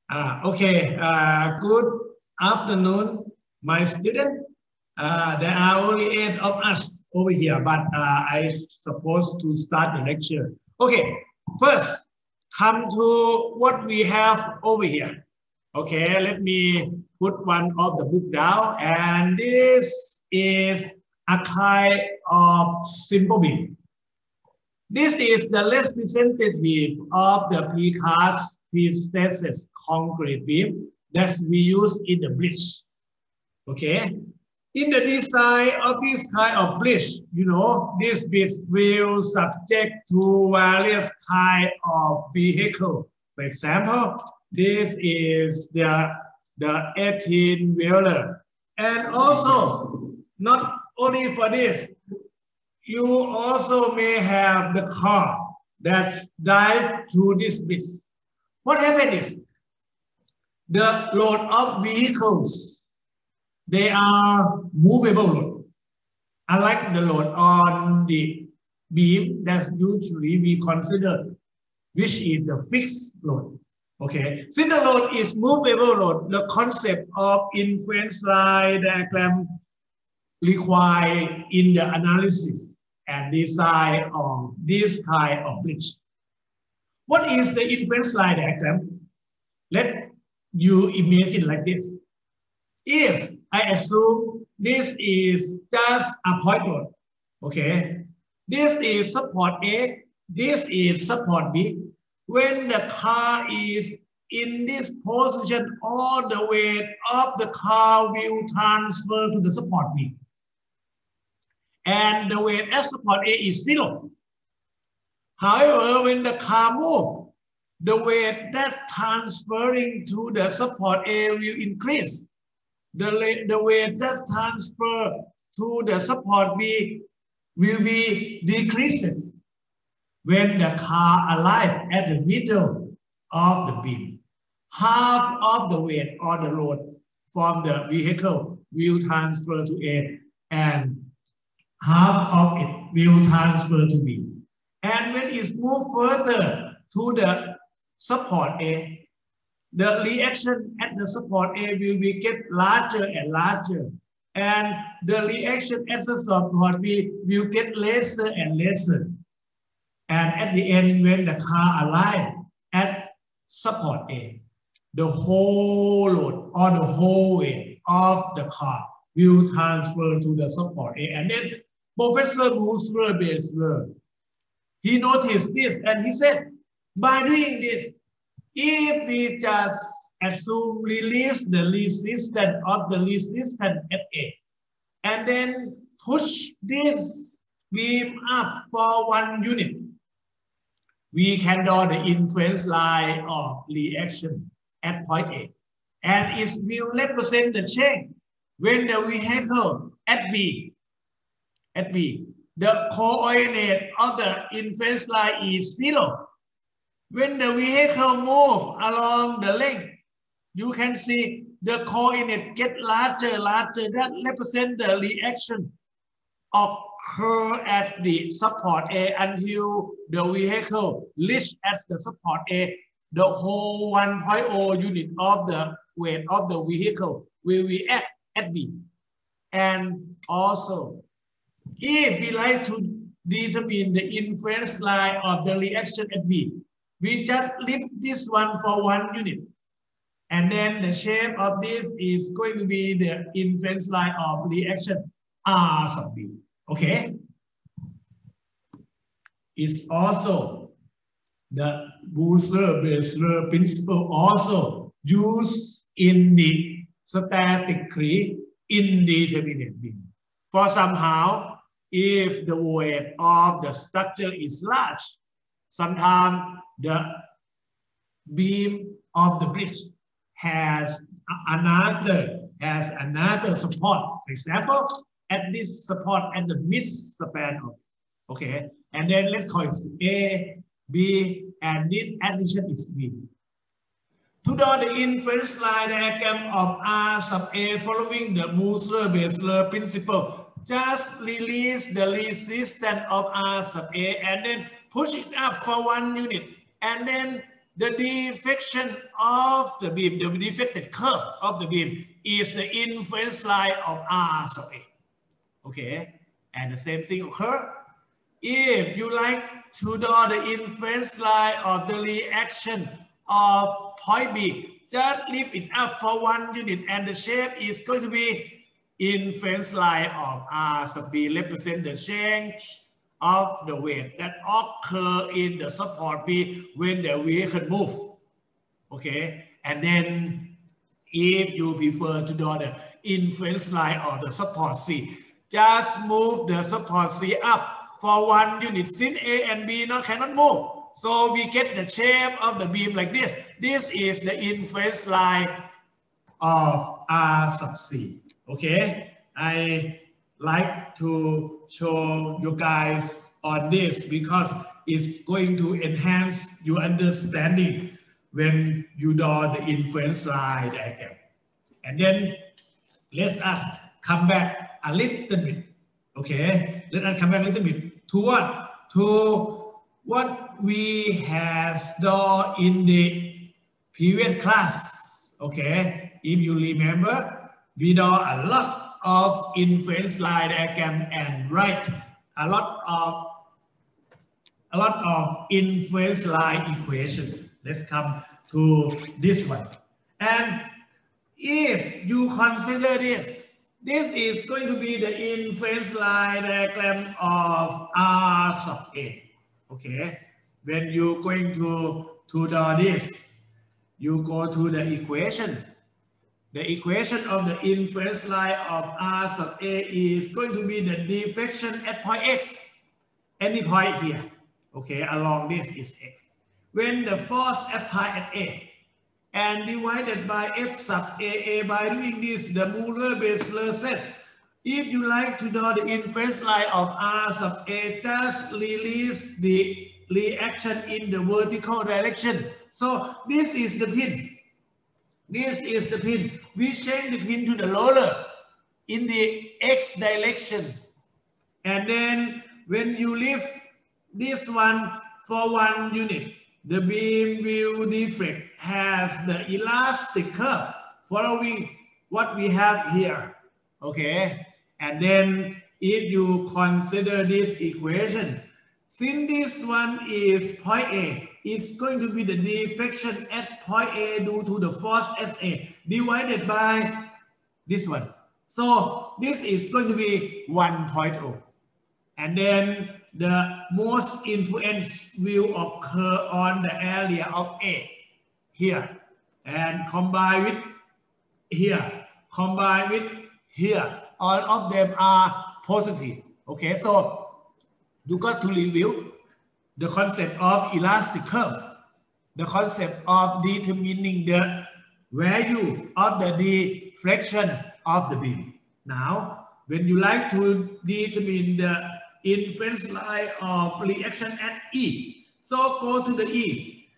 Okay. Good afternoon, my student. There are only 8 of us over here, but I supposed to start the lecture. Okay. First, come to what we have over here. Okay, let me put one of the book down, and this is a kind of simple beam. This is the representative of the precast pre-stressed concrete beam that we use in the bridge. Okay. In the design of this kind of bridge, this bridge will subject to various kind of vehicle. For example, this is the 18-wheeler. And also, not only for this, you also may have the car that drive through this bridge. What happens is, the load of vehicles, they are movable load. Unlike the load on the beam that usually we consider, which is the fixed load. Okay, since the load is movable load, the concept of inference line diagram required in the analysis and design of this kind of bridge. What is the inference line diagram? Let you imagine like this. If I assume this is just a point load, okay, this is support A, this is support B. When the car is in this position, all the weight of the car will transfer to the support B. And the weight at support A is 0. However, when the car moves, the weight that transferring to the support A will increase. The weight that transfer to the support B will be decreases when the car arrives at the middle of the beam. Half of the weight or the load from the vehicle will transfer to A, and half of it will transfer to B. And when it's moved further to the support A, the reaction at the support A will be get larger and larger. And the reaction at the support B will get lesser and lesser. And at the end, when the car arrives at support A, the whole load or the whole weight of the car will transfer to the support A. And then Professor Mueller, he noticed this and he said, by doing this, if we just assume release the resistance of the resistance at A, and then push this beam up for 1 unit, we can draw the inference line of reaction at point A. And it will represent the change when the vehicle at B, the coordinate of the inference line is 0. When the vehicle moves along the length, you can see the coordinate get larger. That represents the reaction occur at the support A until the vehicle reach at the support A. The whole 1.0 unit of the weight of the vehicle will be at B. And also, if we like to determine the inference line of the reaction at B, we just lift this one for 1 unit. And then the shape of this is going to be the inference line of reaction R sub B. Okay? It's also the Boole-Besler principle also used in the statically indeterminate beam. For somehow, if the weight of the structure is large, sometimes the beam of the bridge has another support. For example, at this support at the mid span of, okay, and then let's call it A, B, and this addition is B. To draw the inference line diagram of R sub A following the Mueller-Besler principle, just release the resistance of R sub A and then push it up for 1 unit. And then the deflection of the beam, the deflected curve of the beam is the inference line of R sub A. Okay, and the same thing occur. If you like to draw the inference line of the reaction of point B, just lift it up for 1 unit and the shape is going to be inference line of R sub B, represent the change of the weight that occur in the support B when the vehicle move. Okay, and then if you prefer to draw the inference line of the support C, just move the support C up for 1 unit. Since A and B now cannot move, so we get the shape of the beam like this. This is the inference line of R sub C. Okay, I like to show you guys on this because it's going to enhance your understanding when you draw the inference line diagram. And then let us come back a little bit. Okay, let us come back a little bit to what? To what we have drawn in the previous class. Okay, if you remember, we draw a lot of inference line diagram and write a lot of inference line equation. Let's come to this one. And if you consider this is going to be the inference line diagram of R sub A. Okay, when you're going to draw this, you go to the equation. The equation of the inference line of R sub A is going to be the deflection at point X, any point here. Okay, along this is X. When the force applied at A and divided by F sub AA, by doing this, the Muller-Bessler set. If you like to draw the inference line of R sub A, just release the reaction in the vertical direction. So this is the pin. This is the pin. We change the pin to the roller in the X direction. And then when you lift this one for 1 unit, the beam will deflect, has the elastic curve following what we have here. Okay. And then if you consider this equation, since this one is point A, it's going to be the deflection at point A due to the force SA divided by this one. So this is going to be 1.0. And then the most influence will occur on the area of A here and combine with here, combine with here. All of them are positive. Okay, so you got to review the concept of elastic curve, the concept of determining the value of the deflection of the beam. Now, when you like to determine the inference line of reaction at E, so go to the E.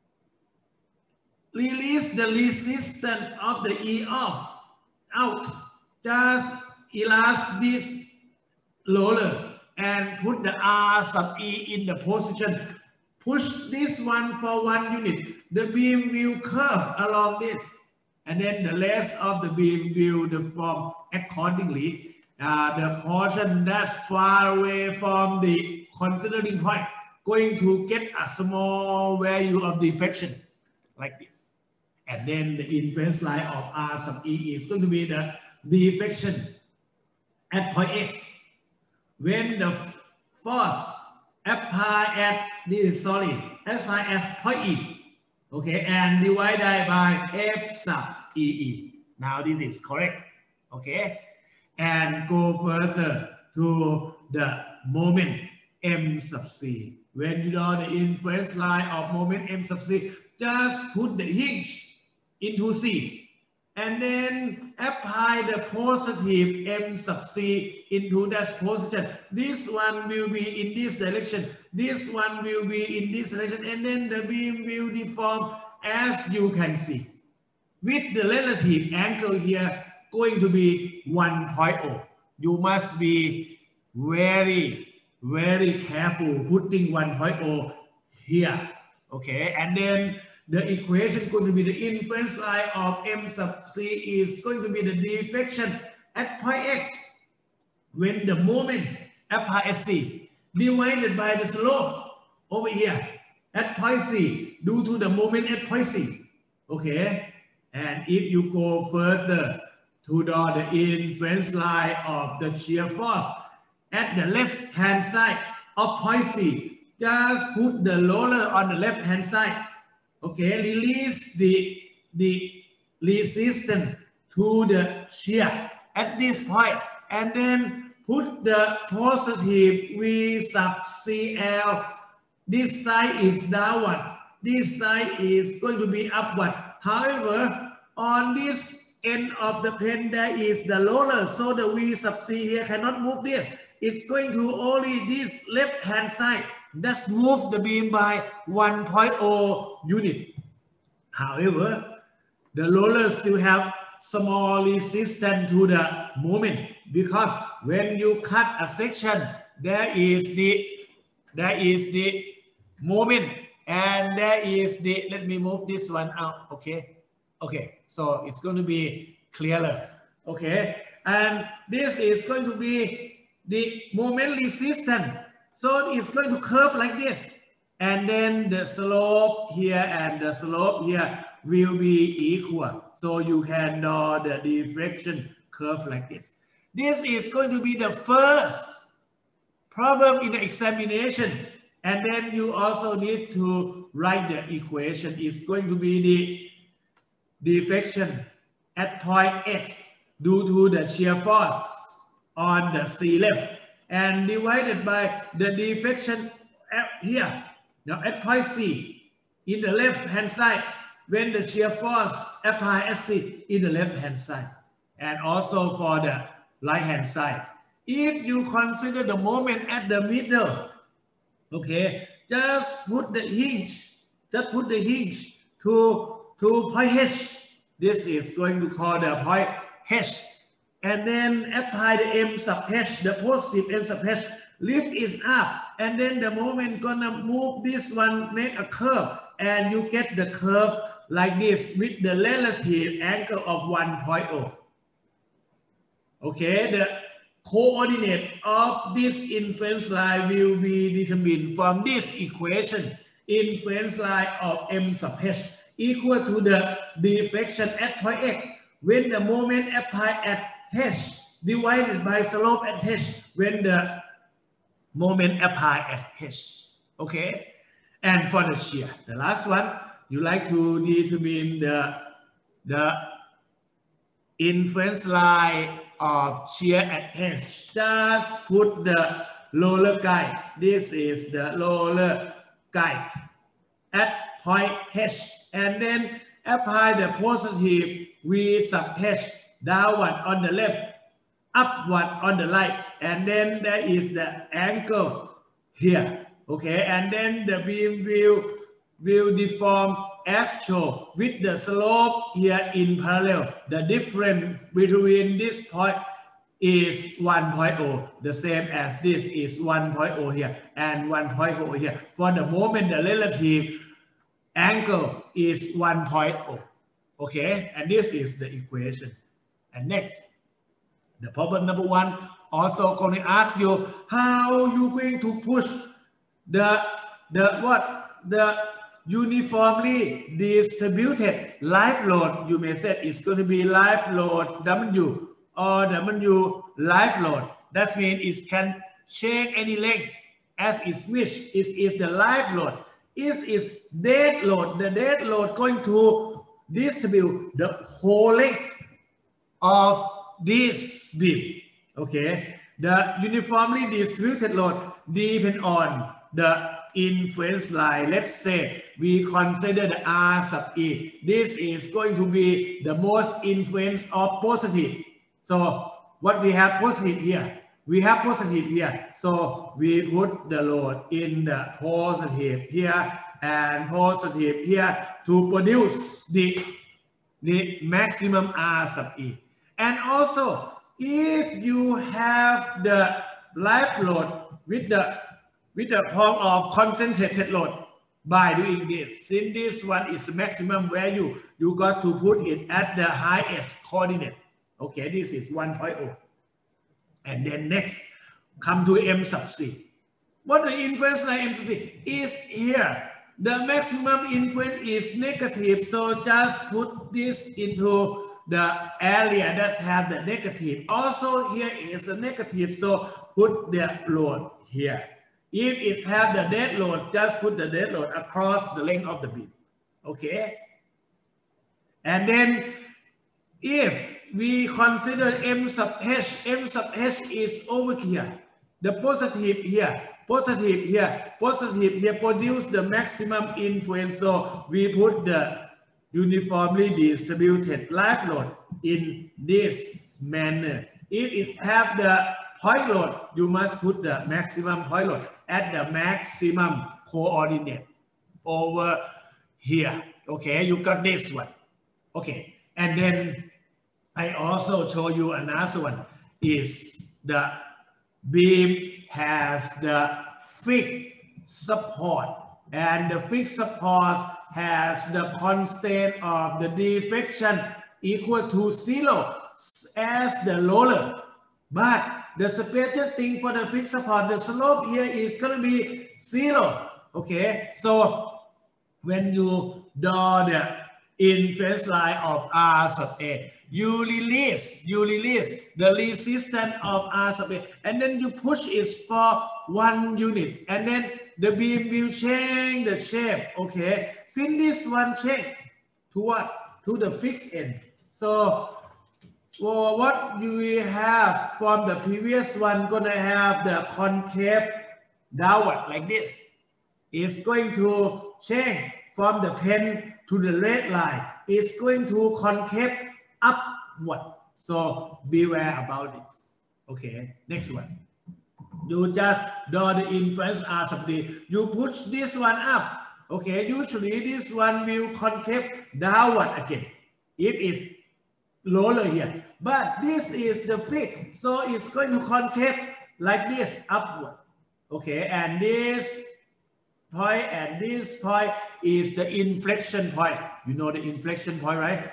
Release the resistance of the E off, out. Just elast this roller and put the R sub E in the position. Push this one for 1 unit. The beam will curve along this. And then the rest of the beam will deform accordingly. The portion that's far away from the considering point going to get a small value of deflection like this. And then the inference line of R sub E is going to be the deflection at point X. When the force applied at this, applied at point E, okay, and divided by F sub EE. Now this is correct, okay? And go further to the moment M sub C. When you draw the inference line of moment M sub C, just put the hinge into C and then apply the positive M sub C into that position. This one will be in this direction. This one will be in this direction. And then the beam will deform as you can see. With the relative angle here going to be 1.0. You must be very careful putting 1.0 here. Okay. And then the equation going to be the inference line of M sub C is going to be the deflection at point X when the moment at point SC divided by the slope over here at point C due to the moment at point C. Okay, and if you go further to draw the inference line of the shear force at the left hand side of point C, just put the roller on the left hand side. Okay, release the resistance to the shear at this point, and then put the positive V sub CL. This side is downward, this side is going to be upward. However, on this end of the pen there is the roller, so the V sub C here cannot move this. It's going to only this left hand side. That's move the beam by 1.0 unit. However, the roller still have small resistance to the moment, because when you cut a section, there is the moment, and there is the, let me move this one out. Okay, so it's going to be clearer. Okay, and this is going to be the moment resistance. So it's going to curve like this, and then the slope here and the slope here will be equal. So you can draw the deflection curve like this. This is going to be the first problem in the examination, and then you also need to write the equation. It's going to be the deflection at point X due to the shear force on the C left, and divided by the deflection here. Now at point C in the left hand side when the shear force applied at C in the left hand side, and also for the right hand side. If you consider the moment at the middle, okay, just put the hinge, to point H. This is going to call the point H, and then apply the M sub H, the positive M sub H, lift it up, and then the moment gonna move this one, make a curve, and you get the curve like this with the relative angle of 1.0. Okay, the coordinate of this inference line will be determined from this equation. Inference line of M sub H equal to the deflection at point X when the moment applied at H divided by slope at H when the moment applied at H. Okay, and for the shear, the last one, you like to determine the inference line of shear at H. Just put the roller guide. This is the roller guide at point H, and then apply the positive V sub H downward on the left, upward on the right, and then there is the angle here. Okay, and then the beam will deform as shown with the slope here in parallel. The difference between this point is 1.0, the same as this is 1.0 here and 1.0 here. For the moment, the relative angle is 1.0. Okay, and this is the equation. And next, the problem number 1 also going to ask you how you going to push the uniformly distributed live load. You may say it's going to be live load W or W live load. That means it can change any length as it wish. It is the live load. It is dead load. The dead load going to distribute the whole length of this beam. Okay, the uniformly distributed load depends on the inference line. Let's say we consider the R sub E. This is going to be the most influence of positive. So what we have positive here? We have positive here. So we put the load in the positive here and positive here to produce the maximum R sub E. And also, if you have the live load with the form of concentrated load, by doing this. Since this one is the maximum value, you got to put it at the highest coordinate. Okay, this is 1.0. And then next, come to m sub c. What the inference line m sub c is here. The maximum inference is negative, so just put this into the area that have the negative. Also here is a negative, so put the load here. If it have the dead load, just put the dead load across the length of the beam. Okay. And then if we consider m sub h is over here. The positive here, positive here, positive here produce the maximum influence. So we put the uniformly distributed live load in this manner. If it have the point load, you must put the maximum point load at the maximum coordinate over here. Okay, you got this one. Okay, and then I also show you another one is the beam has the fixed support, and the fixed support has the constant of the deflection equal to 0 as the roller. But the special thing for the fixed support, the slope here is going to be 0. Okay, so when you draw the inference line of R sub A, you release the resistance of R sub A, and then you push it for 1 unit, and then the beam will change the shape. Okay, since this one change to what? To the fixed end. So what we have from the previous one, gonna have the concave downward like this. It's going to change from the pen to the red line. It's going to concave upward. So beware about this. Okay, next one. You just draw the inference R sub D. You push this one up. Okay, usually this one will concave downward again. It is lower here. But this is the fixed. So it's going to concave like this upward. Okay, and this point and this point is the inflection point. You know the inflection point, right?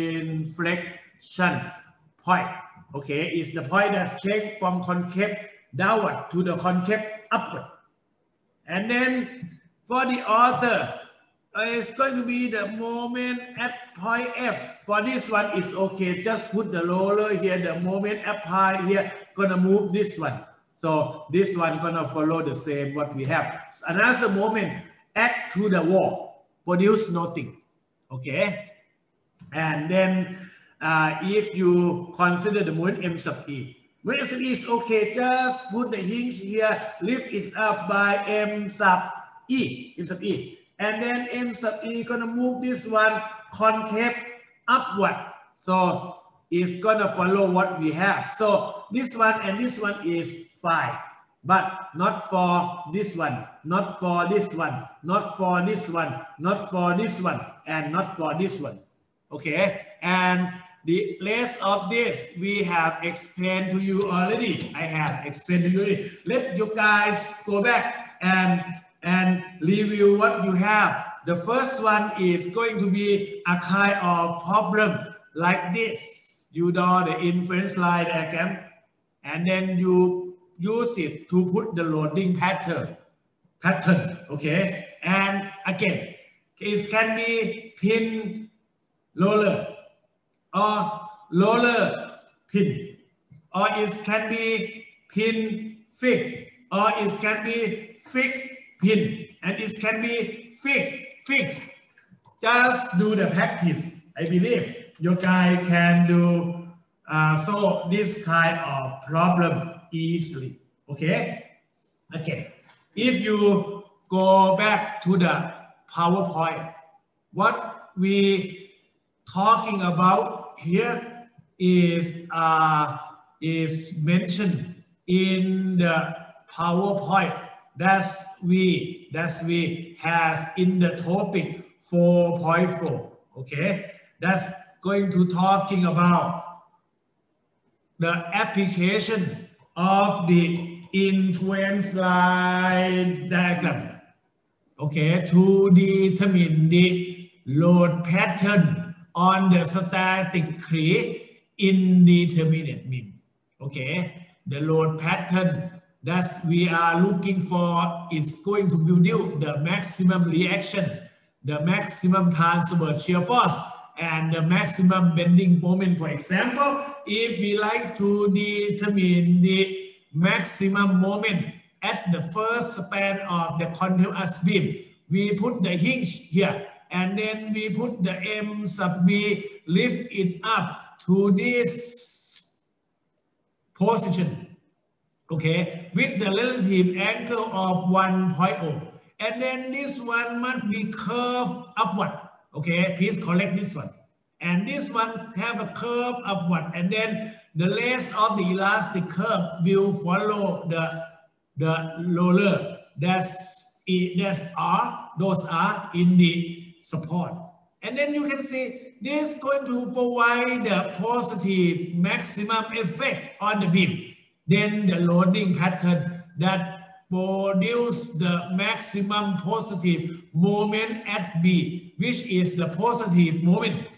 Inflection point. Okay, it's the point that's changed from concave downward to the concave upward. And then for the author, it's going to be the moment at point F. For this one, it's okay. Just put the roller here, the moment at point here, gonna move this one. So this one gonna follow the same what we have. Another moment add to the wall, produce nothing. Okay, and then if you consider the moment M sub E, when M sub E is okay, just put the hinge here, lift it up by M sub E, and then M sub E gonna move this one concave upward. So it's gonna follow what we have. So this one and this one is fine, but not for this one, not for this one, not for this one, not for this one, and not for this one. Okay, and the rest of this we have explained to you already. I have explained to you already. Let you guys go back and review what you have. The first one is going to be a kind of problem like this. You draw the inference line diagram, and then you use it to put the loading pattern. Okay, and again, it can be pin roller or roller pin, or it can be pin fixed, or it can be fixed pin, and it can be fixed. Just do the practice. I believe you guys can do solve this kind of problem easily. Okay, again, if you go back to the PowerPoint, what we talking about here is mentioned in the PowerPoint that we has in the topic 4.4. Okay, that's going to talking about the application of the influence line diagram. okay, to determine the load pattern on the statically indeterminate beam. Okay, the load pattern that we are looking for is going to produce the maximum reaction, the maximum transverse shear force, and the maximum bending moment. For example, if we like to determine the maximum moment at the first span of the continuous beam, we put the hinge here, and then we put the M sub B, lift it up to this position, okay, with the relative angle of 1.0, and then this one must be curved upward. Okay, please correct this one, and this one have a curve upward, and then the rest of the elastic curve will follow the roller. Those are in the support, and then you can see this is going to provide the positive maximum effect on the beam. Then the loading pattern that produce the maximum positive moment at B, which is the positive moment,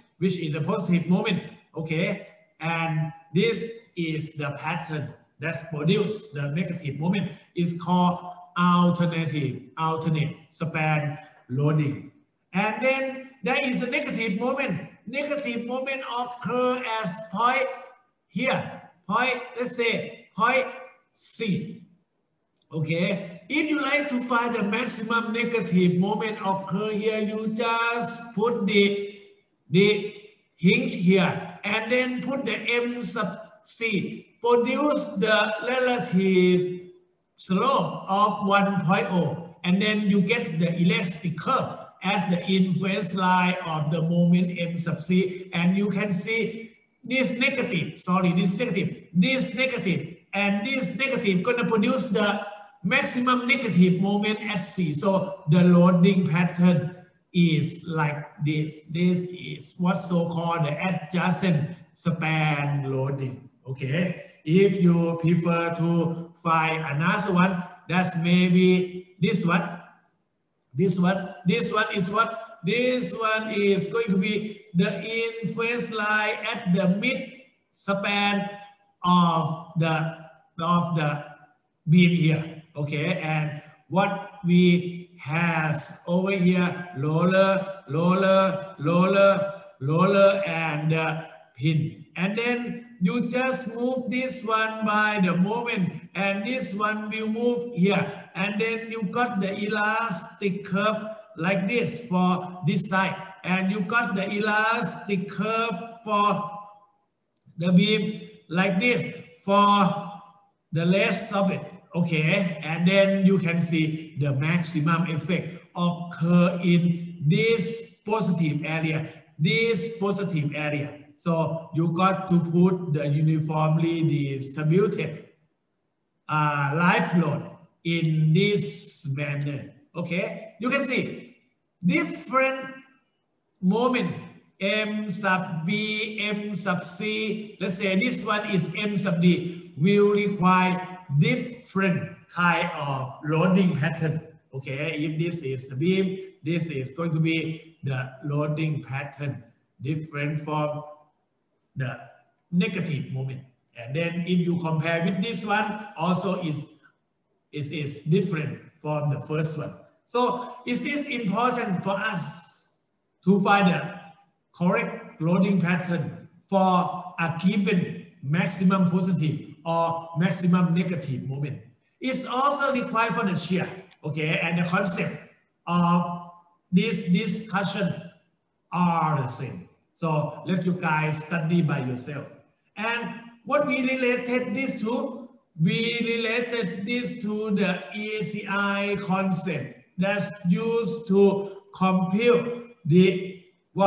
okay, and this is the pattern that produce the negative moment. Is called alternate span loading. And then there is the negative moment. Negative moment occur as point here, point, let's say point C. Okay, if you like to find the maximum negative moment occur here, you just put the hinge here, and then put the M sub C, produce the relative slope of 1.0, and then you get the elastic curve as the inference line of the moment M sub C, and you can see this negative, and this negative gonna produce the maximum negative moment at C. So the loading pattern is like this. This is what's so-called the adjacent span loading. Okay, if you prefer to find another one, that's maybe this one. This one is what? This one is going to be the inference line at the mid span of the beam here. Okay, and what we has over here, roller, and pin. And then you just move this one by the moment, and this one will move here. And then you got the elastic curve like this for this side. And you got the elastic curve for the beam like this for the rest of it. Okay, and then you can see the maximum effect occur in this positive area, So you got to put the uniformly distributed life load in this manner. Okay, you can see different moment, M sub B, M sub C. Let's say this one is M sub D, will require different kind of loading pattern. Okay, if this is the beam, this is going to be the loading pattern different from the negative moment. And then if you compare with this one, also is different from the first one. So it is important for us to find the correct loading pattern for a given maximum positive or maximum negative moment. It's also required for the shear, okay, and the concept of this discussion are the same. So let you guys study by yourself. And what we related this to? We related this to the ACI concept that's used to compute the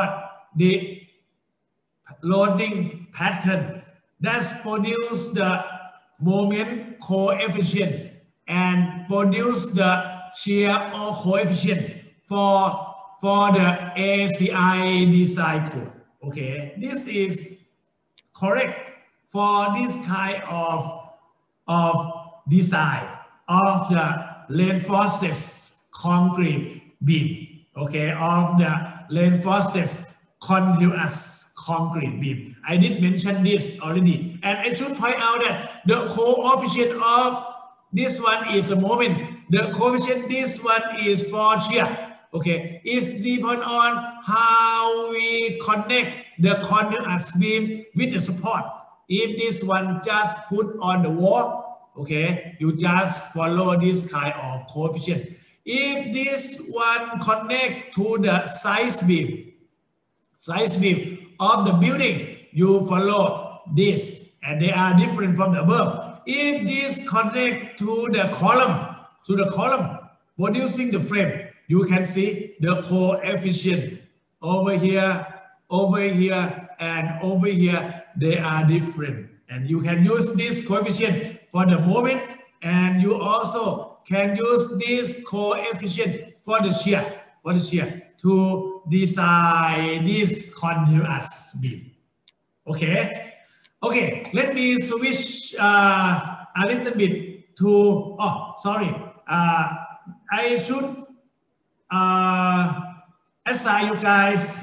loading pattern that's produce the moment coefficient and produce the shear or coefficient for the ACI design code. Okay, this is correct for this kind of design of the reinforced concrete beam, okay, of the reinforced continuous concrete beam. I did mention this already, and I should point out that the coefficient of this one is a moment. The coefficient this one is for shear. Okay, it's depend on how we connect the continuous beam with the support. If this one just put on the wall, okay, you just follow this kind of coefficient. If this one connect to the side beam of the building, you follow this, and they are different from the above. If this connect to the column producing the frame, you can see the coefficient over here, and over here. They are different, and you can use this coefficient for the moment, and you also can use this coefficient for the shear, to design this continuous beam. Okay, let me switch a little bit to, I should assign you guys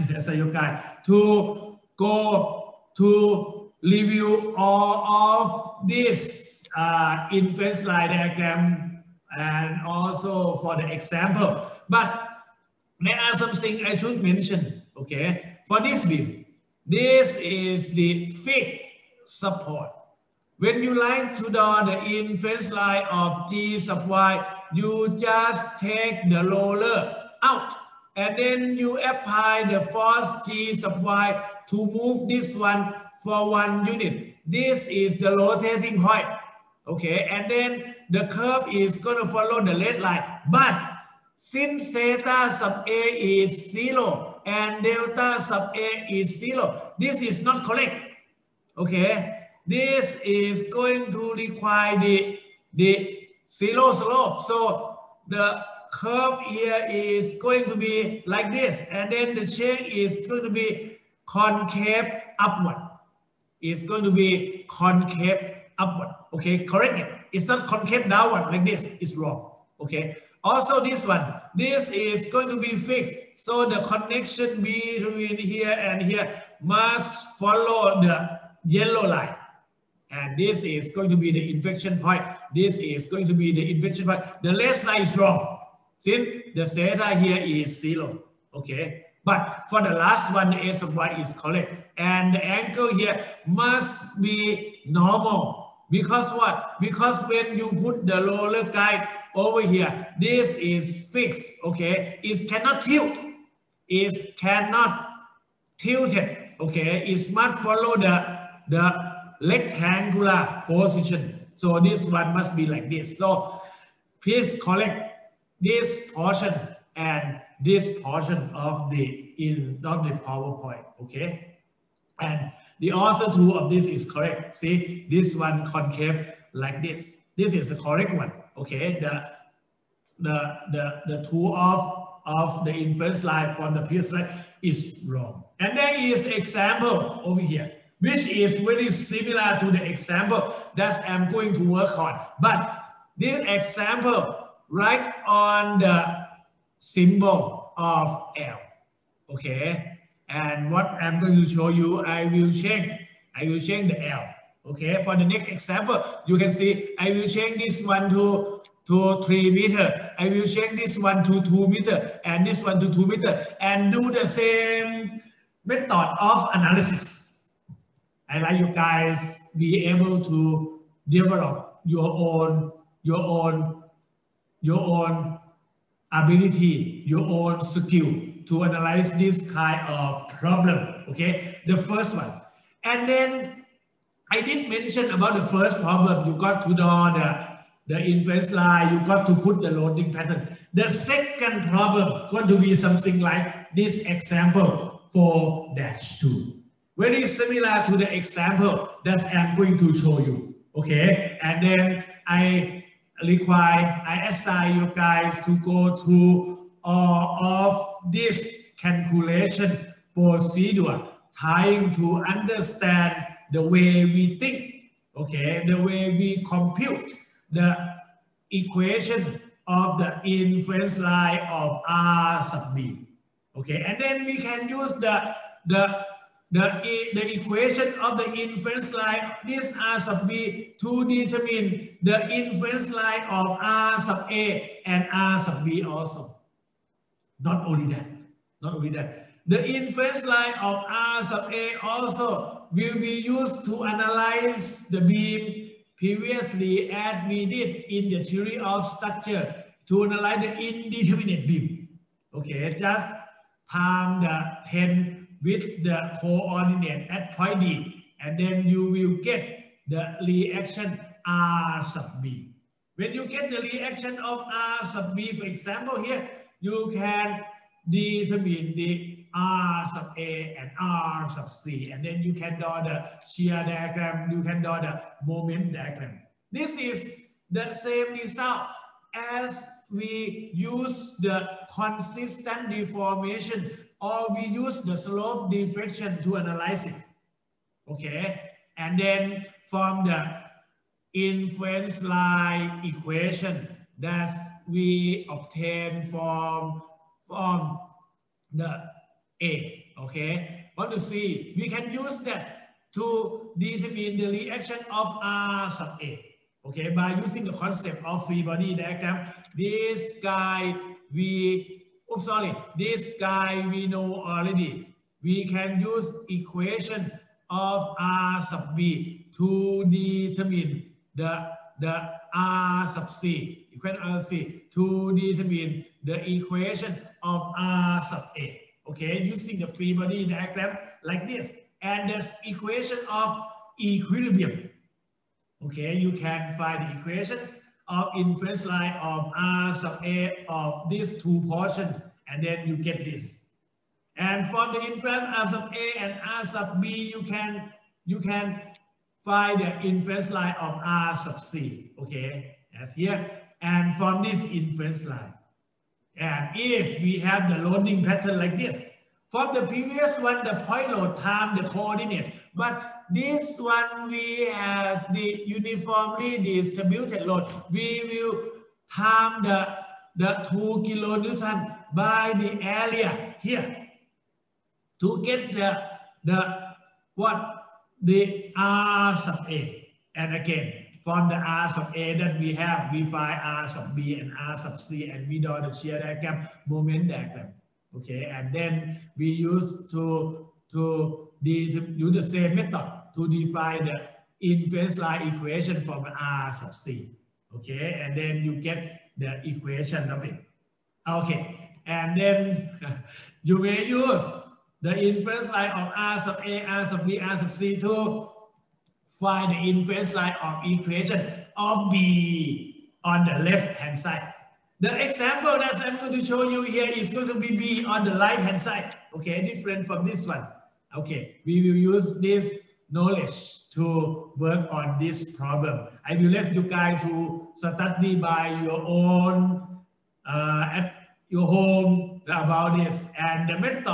to go to review all of this inference line diagram and also for the example. But there are something I should mention. Okay, for this beam, this is the fixed support. When you like to draw the inference line of G sub Y, you just take the roller out, and then you apply the force G sub Y to move this one for 1 unit. This is the rotating point. Okay, and then the curve is going to follow the red line. But since theta sub A is 0 and delta sub A is 0, this is not correct. Okay, this is going to require the zero slope. So the curve here is going to be like this, and then the shape is going to be concave upward. It's going to be concave upward. Okay, correct it. It's not concave downward like this. It's wrong. Okay. Also this one, this is going to be fixed. So the connection between here and here must follow the yellow line. And this is going to be the inflection point. This is going to be the inflection point. The last line is wrong, since the theta here is 0. Okay. But for the last one, the A sub Y is correct. And the angle here must be normal. Because what? Because when you put the roller guide over here, this is fixed. Okay. It cannot tilt. It cannot tilt it. Okay. It must follow the rectangular position. So this one must be like this. So please correct this portion and this portion of the PowerPoint. Okay. And the author two of this is correct. See, this one concave like this. This is the correct one. Okay. The two of the inference line from the previous slide is wrong. And there is example over here, which is very similar to the example that I'm going to work on. But this example right on the symbol of L. Okay. And what I'm going to show you, I will change the L. Okay. For the next example, you can see I will change this one to 3 meters. I will change this one to 2 meters and this one to 2 meters and do the same method of analysis. I like you guys be able to develop your own ability, your own skill to analyze this kind of problem. Okay, the first one. And then I did mention about the first problem. You got to draw the inference line, you got to put the loading pattern. The second problem going to be something like this example 4-2. Very similar to the example that I'm going to show you. Okay, and then I assign you guys to go through all of this calculation procedure, trying to understand the way we think, okay, the way we compute the equation of the inference line of R sub B. Okay, and then we can use the equation of the inference line, this R sub B, to determine the inference line of R sub A and R sub B also. Not only that, the inference line of R sub A also will be used to analyze the beam previously as we did in the theory of structure to analyze the indeterminate beam. Okay, just time the 10 with the coordinate at point D, and then you will get the reaction R sub B. When you get the reaction of R sub B, for example here, you can determine the R sub A and R sub C, and then you can draw the shear diagram, you can draw the moment diagram. This is the same result as we use the consistent deformation or we use the slope deflection to analyze it. Okay, and then from the inference line equation that we obtain from the A, okay, from the C, we can use that to determine the reaction of R sub A, okay, by using the concept of free body diagram. This guy we know already. We can use equation of R sub B to determine the R sub C, equation R C, to determine the equation of R sub A. Okay, using the free body diagram like this, and the equation of equilibrium. Okay, you can find the equation of inference line of R sub A of these two portions, and then you get this. And from the inference R sub A and R sub B, you can find the inference line of R sub C. Okay, as here, and from this inference line. And if we have the loading pattern like this, from the previous one, the point load time the coordinate, but this one we have the uniformly distributed load. We will time the 2 kilonewton by the area here to get the R sub A. And again, from the R sub A that we have, we find R sub B and R sub C, and we draw the shear diagram, moment diagram. Okay, and then we use to use the same method to define the inference line equation from R sub C. Okay, and then you get the equation of it. Okay, and then you may use the inference line of R sub A, R sub B, R sub C to find the inference line of equation of B on the left hand side. The example that I'm going to show you here is going to be B on the right hand side. Okay, different from this one. Okay, we will use this knowledge to work on this problem. I will let you guys to study by your own at your home about this, and the method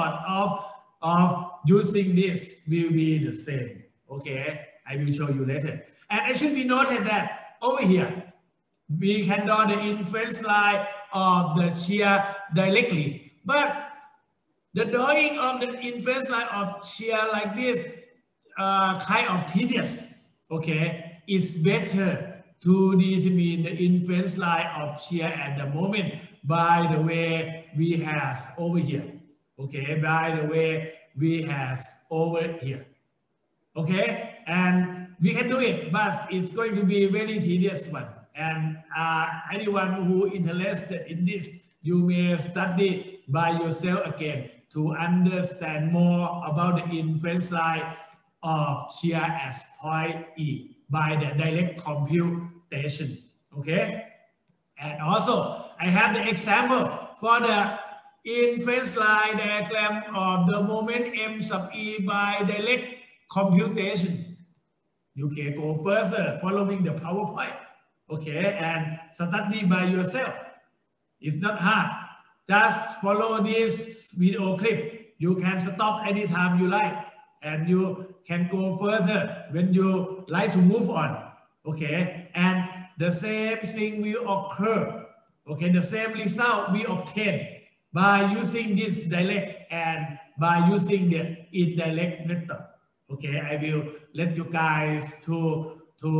of using this will be the same. Okay, I will show you later. And it should be noted that over here, we can draw the inference line of the shear directly, but the drawing of the inference line of shear like this kind of tedious. Okay, it's better to determine the inference line of shear at the moment by the way we have over here. Okay, by the way we have over here. Okay, and we can do it, but it's going to be a very tedious one. And anyone who is interested in this, you may study by yourself again to understand more about the inference line of shear at point E by the direct computation. Okay, and also I have the example for the inference line diagram of the moment M sub E by direct computation. You can go further following the PowerPoint. Okay, and study by yourself. It's not hard. Just follow this video clip. You can stop anytime you like, and you can go further when you like to move on. Okay, and the same thing will occur Okay, the same result we obtain by using this direct and by using the indirect method. Okay, I will let you guys to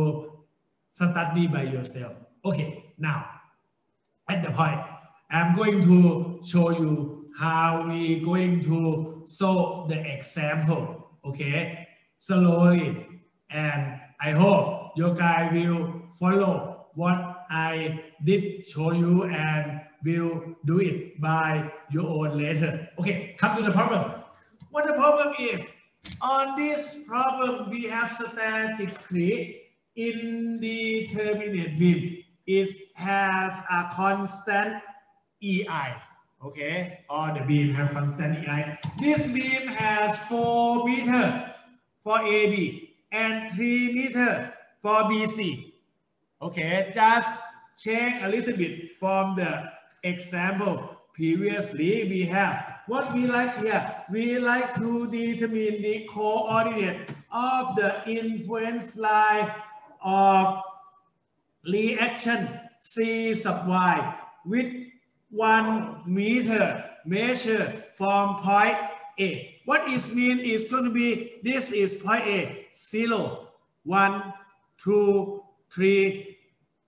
study by yourself. Okay, now at the point, I'm going to show you how we going to solve the example. Okay, slowly, and I hope you guys will follow what I did show you and will do it by your own later. Okay, come to the problem. What the problem is, on this problem we have statically indeterminate beam. It has a constant EI. Okay, or the beam have constant EI. This beam has 4 meters for AB and 3 meters for BC. Okay, just check a little bit from the example previously we have. What we like here, we like to determine the coordinate of the influence line of reaction C sub y with 1 meter measure from point A. What it means is going to be, this is point A, 0, 1, 2, 3,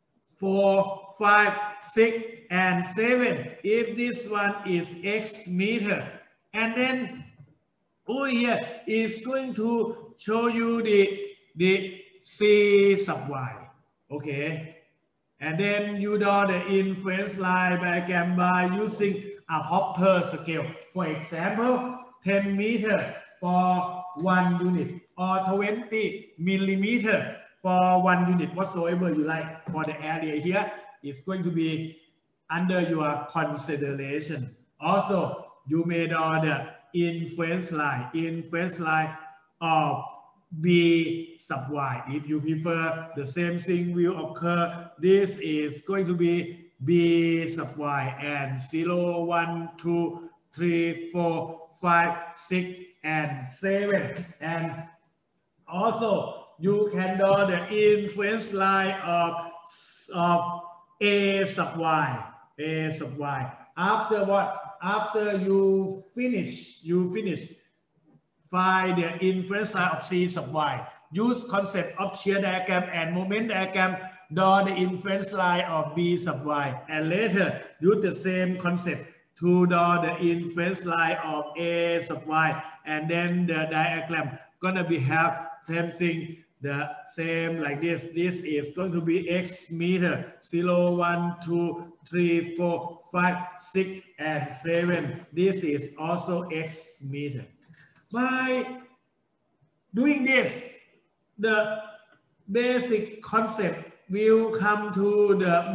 4, 5, 6, and 7. If this one is x meter, and then over here is going to show you the C sub y. Okay, and then you draw the influence line diagram by using a Hopper scale. For example, 10 meter for 1 unit or 20 millimeter for 1 unit, whatsoever you like. For the area here, it's going to be under your consideration. Also, you may draw the influence line of B sub y. If you prefer, the same thing will occur. This is going to be B sub y and 0, 1, 2, 3, 4, 5, 6, and 7. And also, you can draw the influence line of A sub y. After what? After you finish, find the influence line of C sub y. Use concept of shear diagram and moment diagram, draw the influence line of B sub y, and later use the same concept to draw the influence line of A sub y, and then the diagram gonna be have same thing, the same like this. This is going to be x meter, 0, 1, 2, 3, 4, 5, 6, and 7. This is also x meter. By doing this, the basic concept will come to the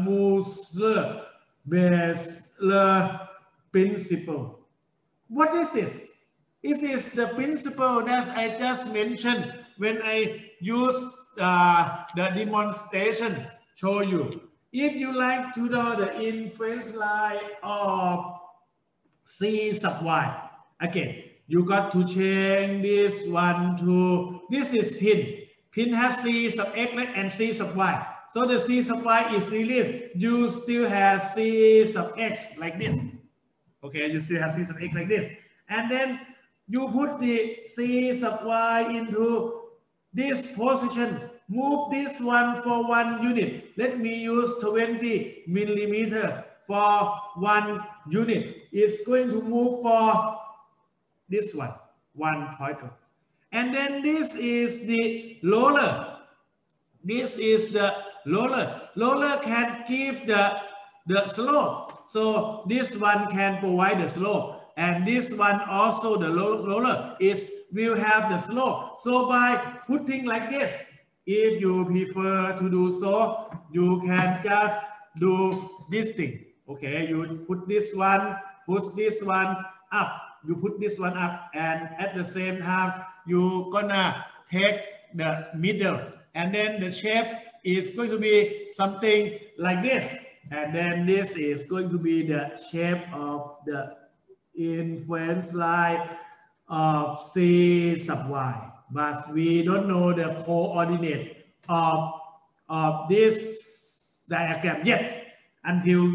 Mueller-Bessler principle. What is this? This is the principle that I just mentioned when I use the demonstration show you. If you like to draw the influence line of C sub y, again, you got to change this one to, this is pin. Pin has C sub x and C sub y. So the C sub y is released. You still have C sub x like this. Okay, you still have C sub x like this. And then you put the C sub y into this position. Move this one for 1 unit. Let me use 20 millimeter for 1 unit. It's going to move for this one, 1.0. And then this is the roller. This is the roller. Roller can give the slope. So this one can provide the slope. And this one also, the roller will have the slope. So by putting like this, if you prefer to do so, you can just do this thing. Okay, you put this one, push this one up. You put this one up, and at the same time, you're gonna take the middle. And then the shape is going to be something like this. And then this is going to be the shape of the influence line of C sub y. But we don't know the coordinate of this diagram yet until we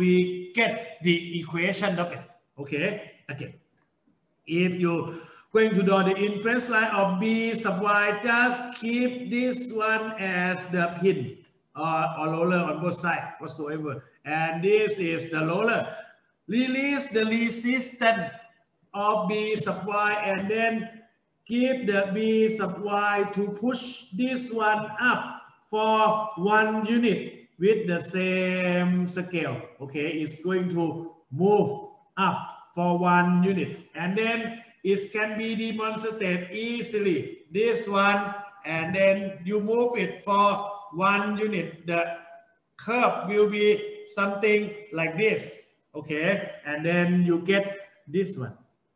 we get the equation of it. Okay, again, if you going to draw the inference line of b sub y, just keep this one as the pin or roller on both sides whatsoever, and this is the roller. Release the resistance of b sub y, and then give the b sub y to push this one up for 1 unit with the same scale. Okay, it's going to move up for 1 unit, and then it can be demonstrated easily. This one, and then you move it for 1 unit. The curve will be something like this. Okay, and then you get this one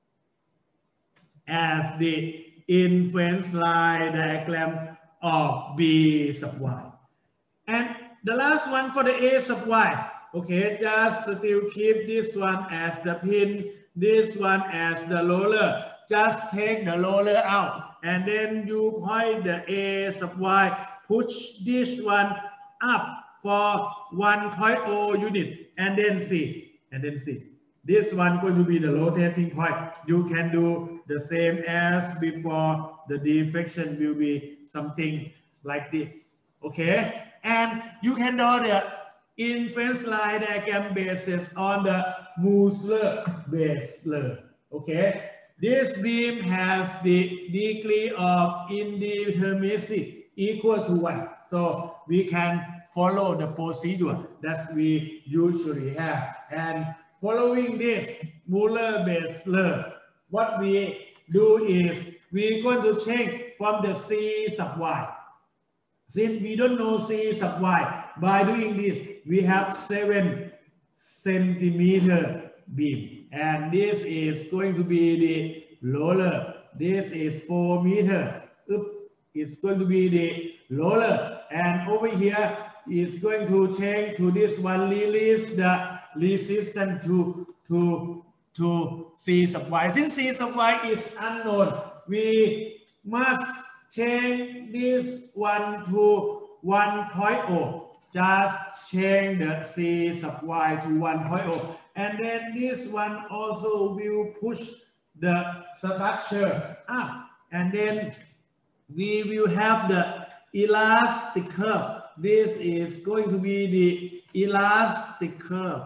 as the inference line diagram of b sub y. And the last one for the a sub y. Okay, just still keep this one as the pin, this one as the roller. Just take the roller out, and then you point the a sub y, push this one up for 1.0 unit, and then see. This one going to be the rotating point. You can do the same as before. The deflection will be something like this. Okay, and you can draw the inference line diagram basis on the Musler-Basler. Okay, this beam has the degree of indeterminacy equal to 1. So we can follow the procedure that we usually have. And following this Muller-Basler, what we do is we're going to change from the C sub y. Since we don't know C sub y, by doing this, we have 7 centimeter beam. And this is going to be the roller. This is 4 meter. It's going to be the roller. And over here is going to change to this one, release the resistance to C sub y. Since C sub y is unknown, we must change this one to 1.0. Just change the C sub y to 1.0. And then this one also will push the structure up. And then we will have the elastic curve. This is going to be the elastic curve.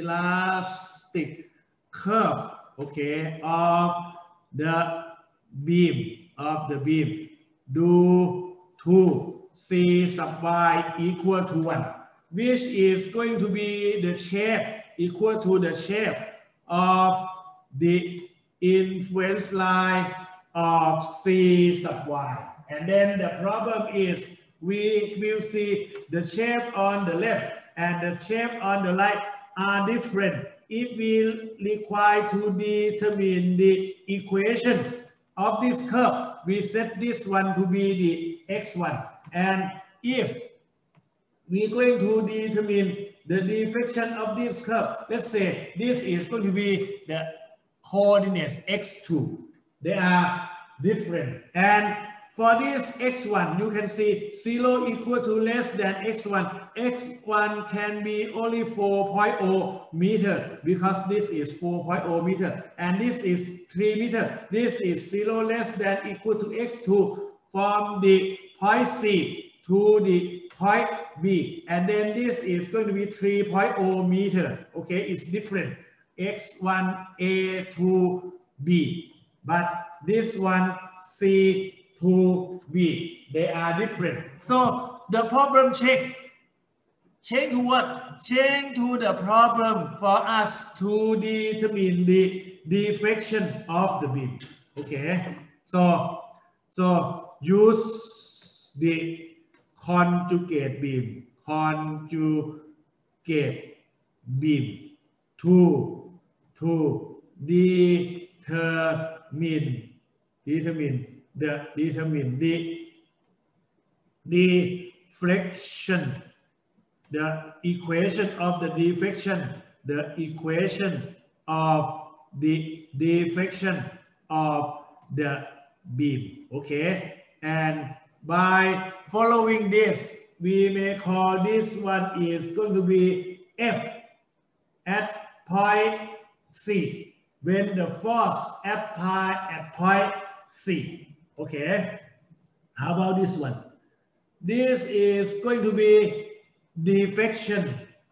Okay, of the beam due to C sub y equal to 1, which is going to be the shape equal to the shape of the inference line of C sub y. And then the problem is we will see the shape on the left and the shape on the right are different. If we require to determine the equation of this curve, we set this one to be the x1. And if we're going to determine the deflection of this curve, let's say this is going to be the coordinates x2. They are different. And for this x1, you can see 0 equal to less than x1. x1 can be only 4.0 meter because this is 4.0 meter. And this is 3 meter. This is 0 less than equal to x2 from the point C to the point B. And then this is going to be 3.0 meter. Okay, it's different. x1 A to B. But this one C to B, they are different. So the problem change to what? Change to the problem for us to determine the deflection of the beam. Okay, so use the conjugate beam to determine the deflection, the equation of the deflection, the equation of the deflection of the beam. Okay, and by following this, we may call this one is going to be F at point C when the force applied at point C. Okay, how about this one? This is going to be deflection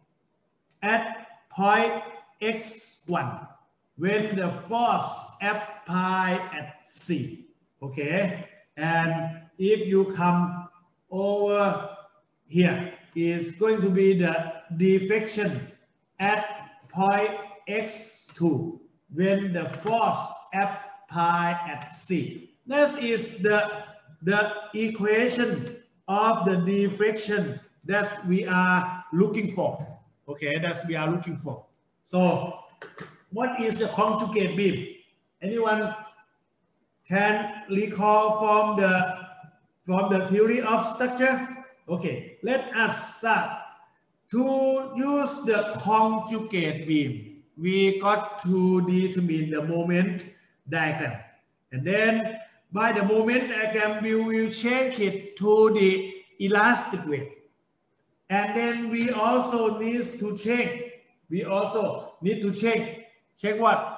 at point X1 when the force applied at C. Okay, and if you come over here, is going to be the deflection at point X2 when the force applied at C. This is the equation of the deflection that we are looking for. Okay, that we are looking for. So, what is the conjugate beam? Anyone can recall from the theory of structure? Okay, let us start. To use the conjugate beam, we got to determine the moment diagram. And then by the moment diagram, we will change it to the elastic wave. And then we also need to check. We also need to check what?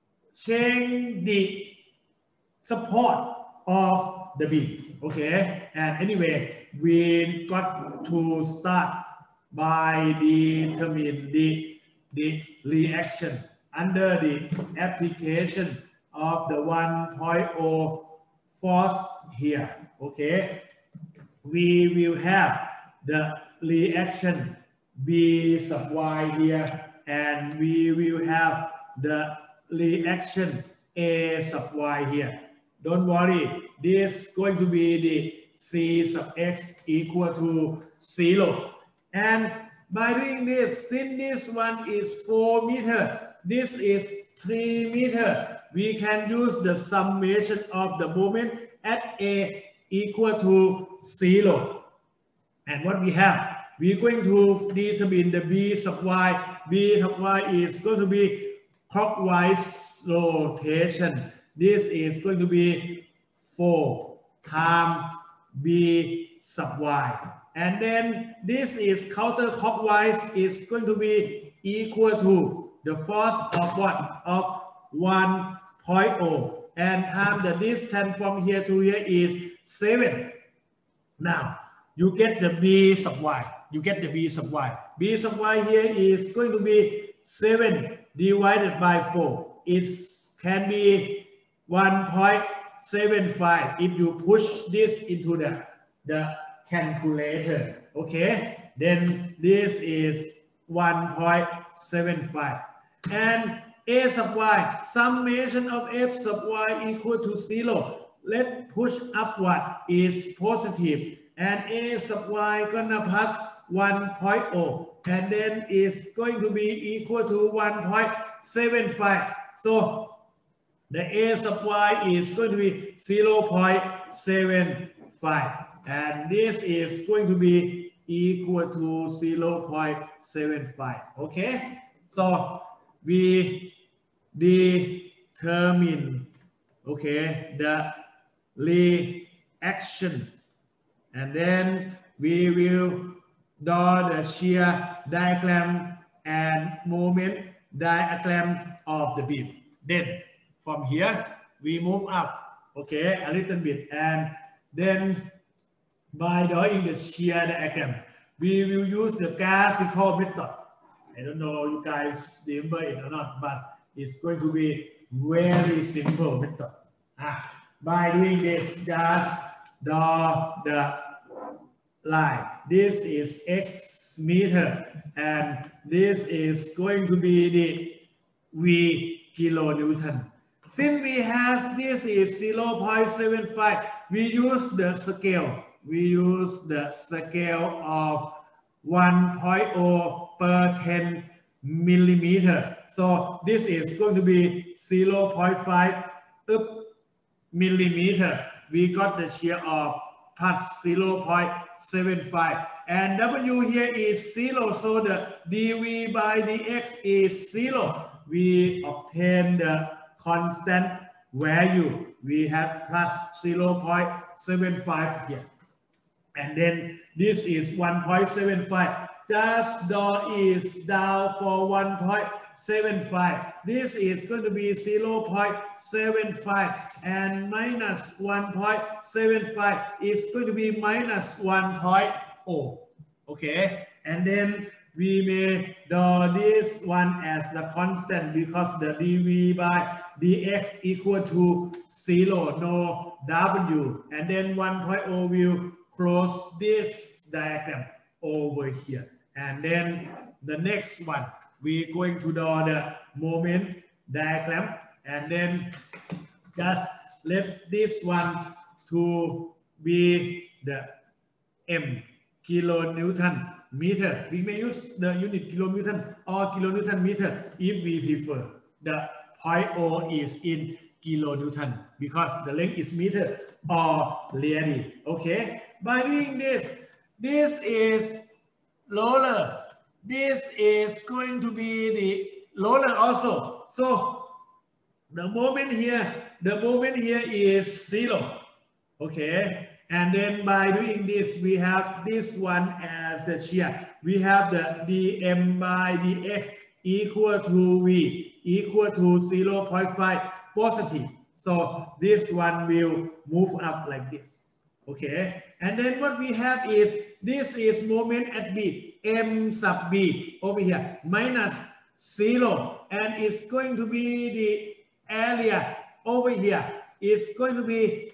Check the support of the beam. Okay, and anyway, we got to start by determine the reaction under the application of the 1.0 force here. Okay, we will have the reaction B sub y here, and we will have the reaction A sub y here. Don't worry, this is going to be the C sub x equal to 0. And by doing this, since this one is 4 meters, this is 3 meters, we can use the summation of the moment at A equal to 0. And what we have, we're going to determine the B sub y. B sub y is going to be clockwise rotation. This is going to be 4 times B sub y. And then this is counterclockwise, is going to be equal to the force of what? Of 1.0. And times the distance from here to here is 7. Now, you get the B sub y. You get the B sub y. B sub y here is going to be 7 divided by 4. It can be 1.75 if you push this into the calculator. Okay, then this is 1.75. And A sub y, summation of F sub y equal to 0. Let's push upward is positive. And A sub y gonna plus 1.0. And then it's going to be equal to 1.75. So the A sub y is going to be 0.75. And this is going to be equal to 0.75. Okay, so we determine, okay, the reaction, and then we will draw the shear diagram and moment diagram of the beam. Then from here we move up, okay, a little bit, and then by drawing the shear diagram, we will use the graphical method. I don't know you guys remember it or not, but it's going to be very simple method. By doing this, just draw the line. This is X meter, and this is going to be the V kilonewton. Since we have this is 0.75, we use the scale. We use the scale of 1.0 per 10 millimeter. So this is going to be 0.5 millimeter. We got the shear of plus 0.75. And W here is 0. So the dV by dx is 0. We obtain the constant value. We have plus 0.75 here. And then this is 1.75. just door is down for 1.75. This is going to be 0.75 and minus 1.75 is going to be minus 1.0. Okay, and then we may draw this one as the constant because the dv by dx equal to 0, no w, and then 1.0 will close this diagram over here. And then the next one, we're going to draw the moment diagram, and then just let this one to be the m kilonewton meter. We may use the unit kilonewton or kilonewton meter if we prefer. The point O is in kilonewton because the length is meter or radian. Okay, by doing this, this is roller. This is going to be the roller also. So the moment here is 0. Okay, and then by doing this, we have this one as the shear. We have the dm by dx equal to v equal to 0.5 positive. So this one will move up like this. Okay, and then what we have is this is moment at b, m sub b over here minus 0, and it's going to be the area over here is going to be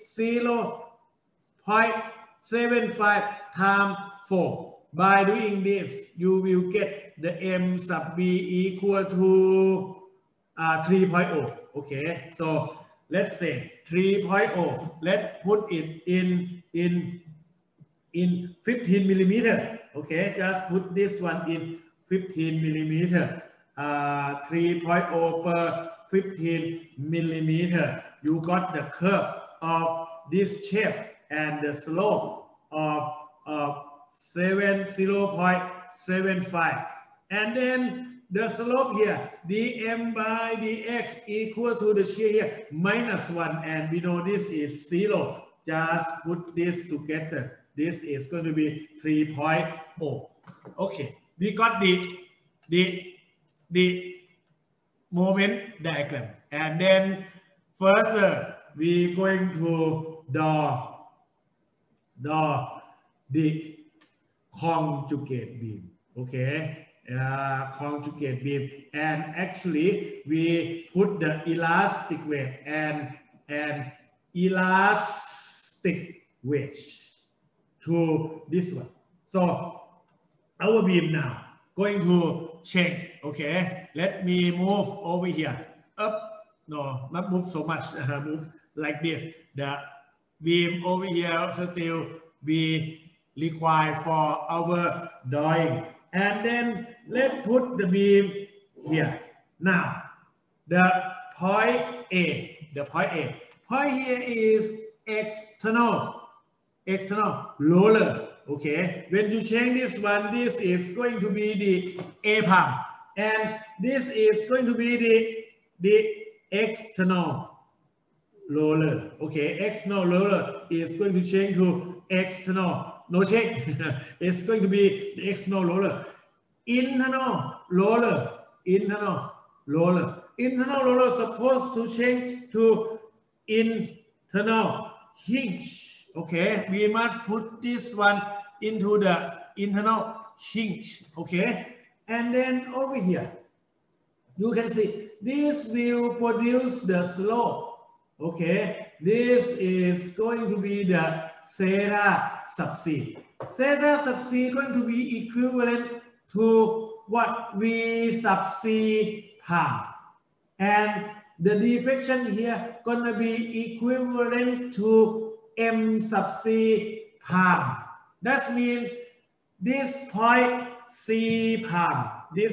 0.75 times 4. By doing this, you will get the m sub b equal to 3.0. Okay, so let's say 3.0. Let's put it in 15 millimeter. Okay, just put this one in 15 millimeter. 3.0 per 15 millimeter. You got the curve of this shape and the slope of 0.75, and then the slope here dm by dx equal to the shear here minus 1, and we know this is 0. Just put this together. This is going to be 3.0. Okay, we got the moment diagram, and then further we going to draw the conjugate beam. Okay, conjugate beam, and actually we put the elastic weight and elastic wedge to this one. So our beam now going to change. Okay, let me move over here up. No, not move so much. Move like this. The beam over here still be required for our drawing, and then let's put the beam here. Now the point A, point here is external roller. Okay, when you change this one, this is going to be the A palm, and this is going to be the external roller. Okay, external roller is going to change to external. No change. It's going to be the external roller. Internal roller supposed to change to internal hinge. Okay, we must put this one into the internal hinge. Okay, and then over here you can see this will produce the slope. Okay, this is going to be the theta sub c. Theta sub c going to be equivalent to what? V sub c palm, and the deflection here gonna be equivalent to m sub c palm. That means this point c palm,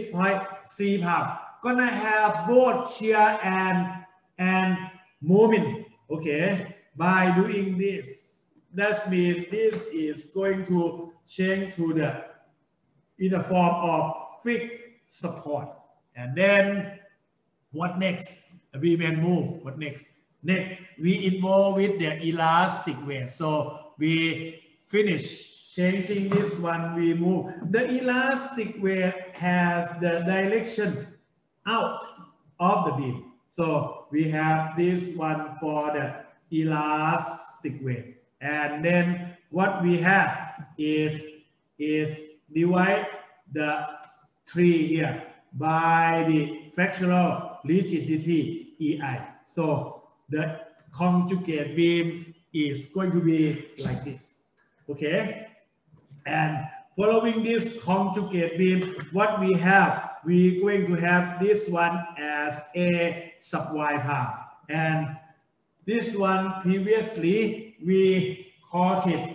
gonna have both shear and moment. Okay, by doing this, that means this is going to change to the in the form of fixed support. And then what next? We may move. What next? Next, we involve with the elastic weight. So we finish changing this one, we move. The elastic weight has the direction out of the beam. So we have this one for the elastic weight. And then what we have is divide the 3 here by the fractional rigidity EI. So the conjugate beam is going to be like this. Okay? And following this conjugate beam, what we have, we're going to have this one as A sub y prime. And this one previously we called it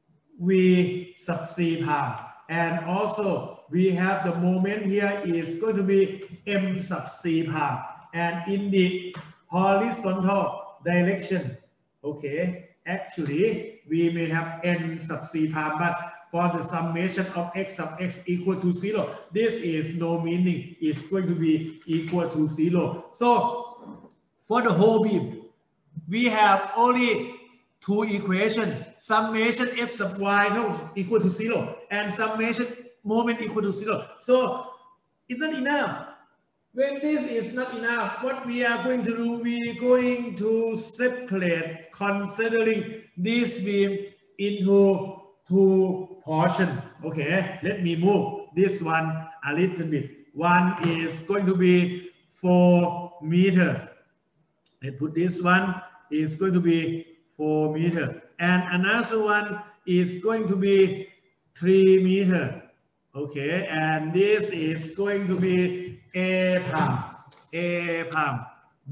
V sub c prime. And also we have the moment here is going to be M sub c prime. And in the horizontal direction, okay, actually we may have N sub c prime, but for the summation of x sub x equal to 0, this is no meaning, it's going to be equal to 0. So for the whole beam, we have only 2 equations, summation f sub y equal to 0 and summation moment equal to 0. So it's not enough. When this is not enough, what we are going to do, we are going to separate, considering this beam into 2 portions. Okay, let me move this one a little bit. One is going to be 4 meters. I put this one is going to be 4 meters. And another one is going to be 3 meters. Okay, and this is going to be A palm,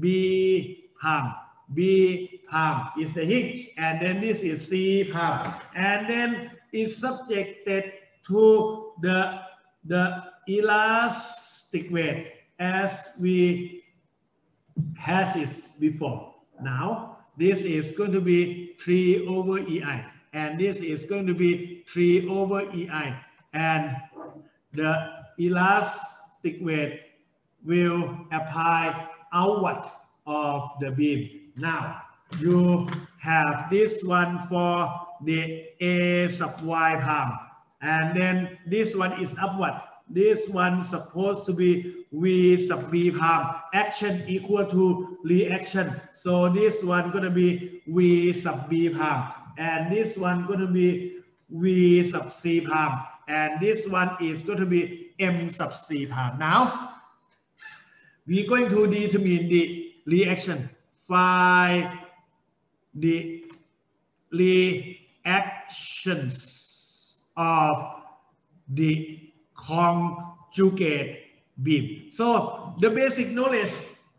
B palm, B palm is a hinge, and then this is C palm, and then it's subjected to the elastic weight as we has it before. Now this is going to be 3 over EI, and this is going to be 3 over EI, and the elastic weight will apply outward of the beam. Now you have this one for the A sub y prime, and then this one is upward. This one supposed to be V sub B prime. Action equal to reaction. So this one gonna be V sub B prime, and this one gonna be V sub C prime, and this one is going to be M sub C prime. Now we're going to determine the reaction. Find the reactions of the conjugate beam. So the basic knowledge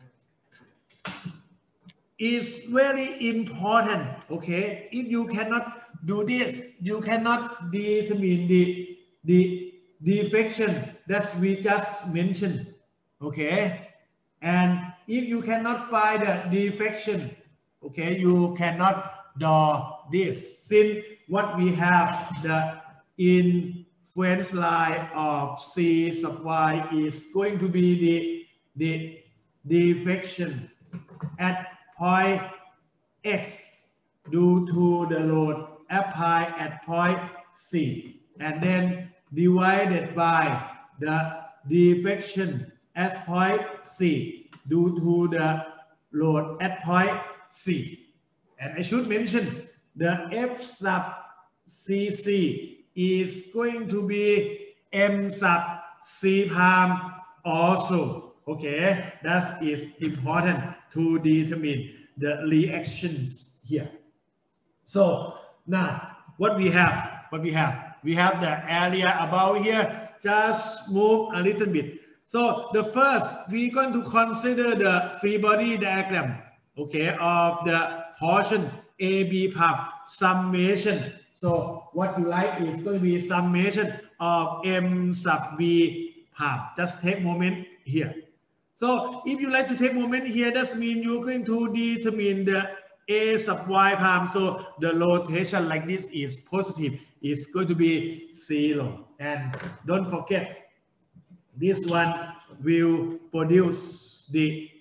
is very important. Okay, if you cannot do this, you cannot determine the deflection that we just mentioned. Okay, and if you cannot find the deflection, okay, you cannot draw this. Since what we have, the inference line of C sub y is going to be the deflection at point X due to the load applied at point C, and then divided by the deflection at point C due to the load at point C. And I should mention the F sub CC is going to be M sub C prime also. Okay, that is important to determine the reactions here. So now what we have, we have the area about here. Just move a little bit. So the first, we're going to consider the free body diagram, okay, of the portion AB prime summation. So what you like is going to be summation of M sub B prime. Just take moment here. So if you like to take moment here, that means you're going to determine the A sub y prime. So the rotation like this is positive. It's going to be 0. And don't forget, this one will produce the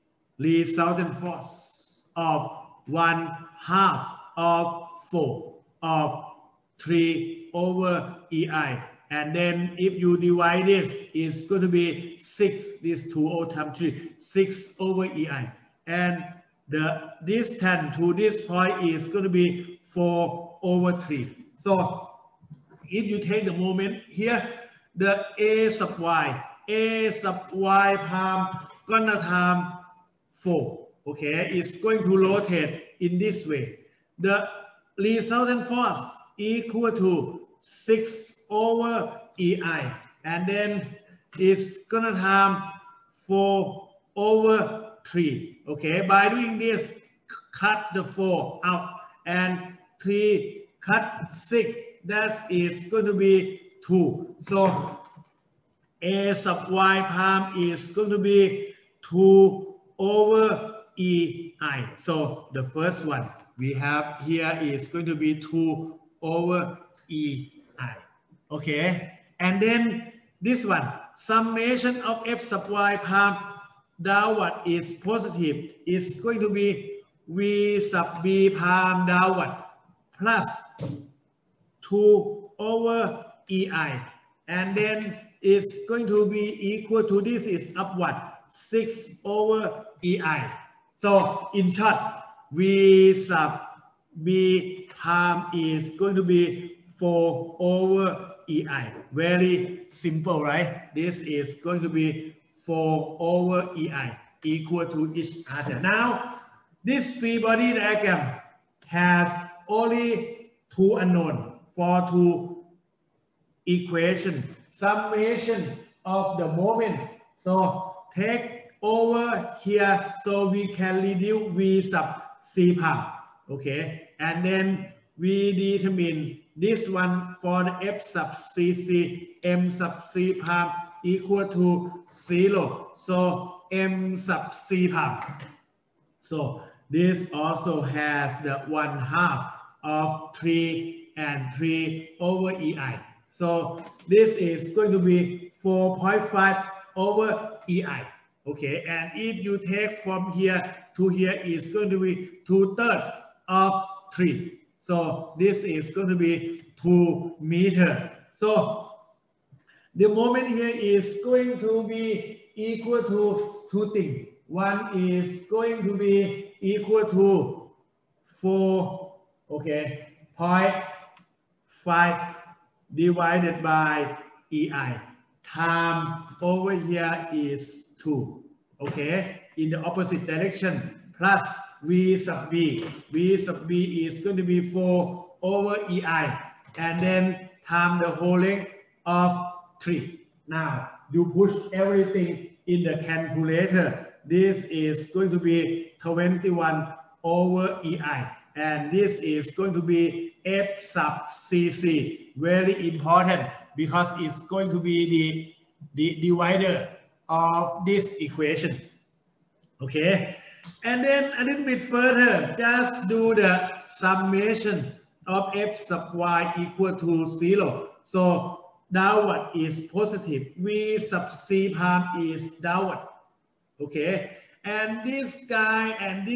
resultant force of 1/2 of 4. of 3 over EI. And then if you divide this, it's going to be 6, this 2 times 3, 6 over EI. And the distance to this point is going to be 4 over 3. So if you take the moment here, the A sub y prime gonna time 4. Okay, it's going to rotate in this way. The resultant force equal to 6 over EI, and then it's gonna time 4 over 3. Okay, by doing this, cut the 4 out, and 3 cut 6, that is going to be 2. So A sub y prime is going to be 2 over EI. So the first one we have here is going to be 2 over EI. Okay, and then this one, summation of f sub y prime downward is positive, is going to be v sub b prime downward plus 2 over EI, and then it's going to be equal to, this is upward, 6 over EI. So in short, v sub b prime is going to be 4 over EI. Very simple, right? This is going to be 4 over EI equal to each other. Now, this free body diagram has only 2 unknown for 2 equation, summation of the moment. So take over here, so we can reduce v sub c prime. Okay, and then we determine this one for the f sub cc, m sub c prime equal to 0. So m sub c prime. So this also has the 1/2 of 3 and 3 over EI. So this is going to be 4.5 over EI. Okay, and if you take from here to here, is going to be 2/3 of 3. So this is going to be 2 meters. So the moment here is going to be equal to 2 things. One is going to be equal to 4, okay, 0.5 divided by EI. Time over here is 2, okay, in the opposite direction, plus V sub B. V sub B is going to be 4 over EI, and then time the whole length of 3. Now, you push everything in the calculator. This is going to be 21 over EI, and this is going to be F sub CC. Very important because it's going to be the divider of this equation. Okay, and then a little bit further, just do the summation of F sub y equal to 0. So downward is positive, V sub C prime is downward. Okay, and this guy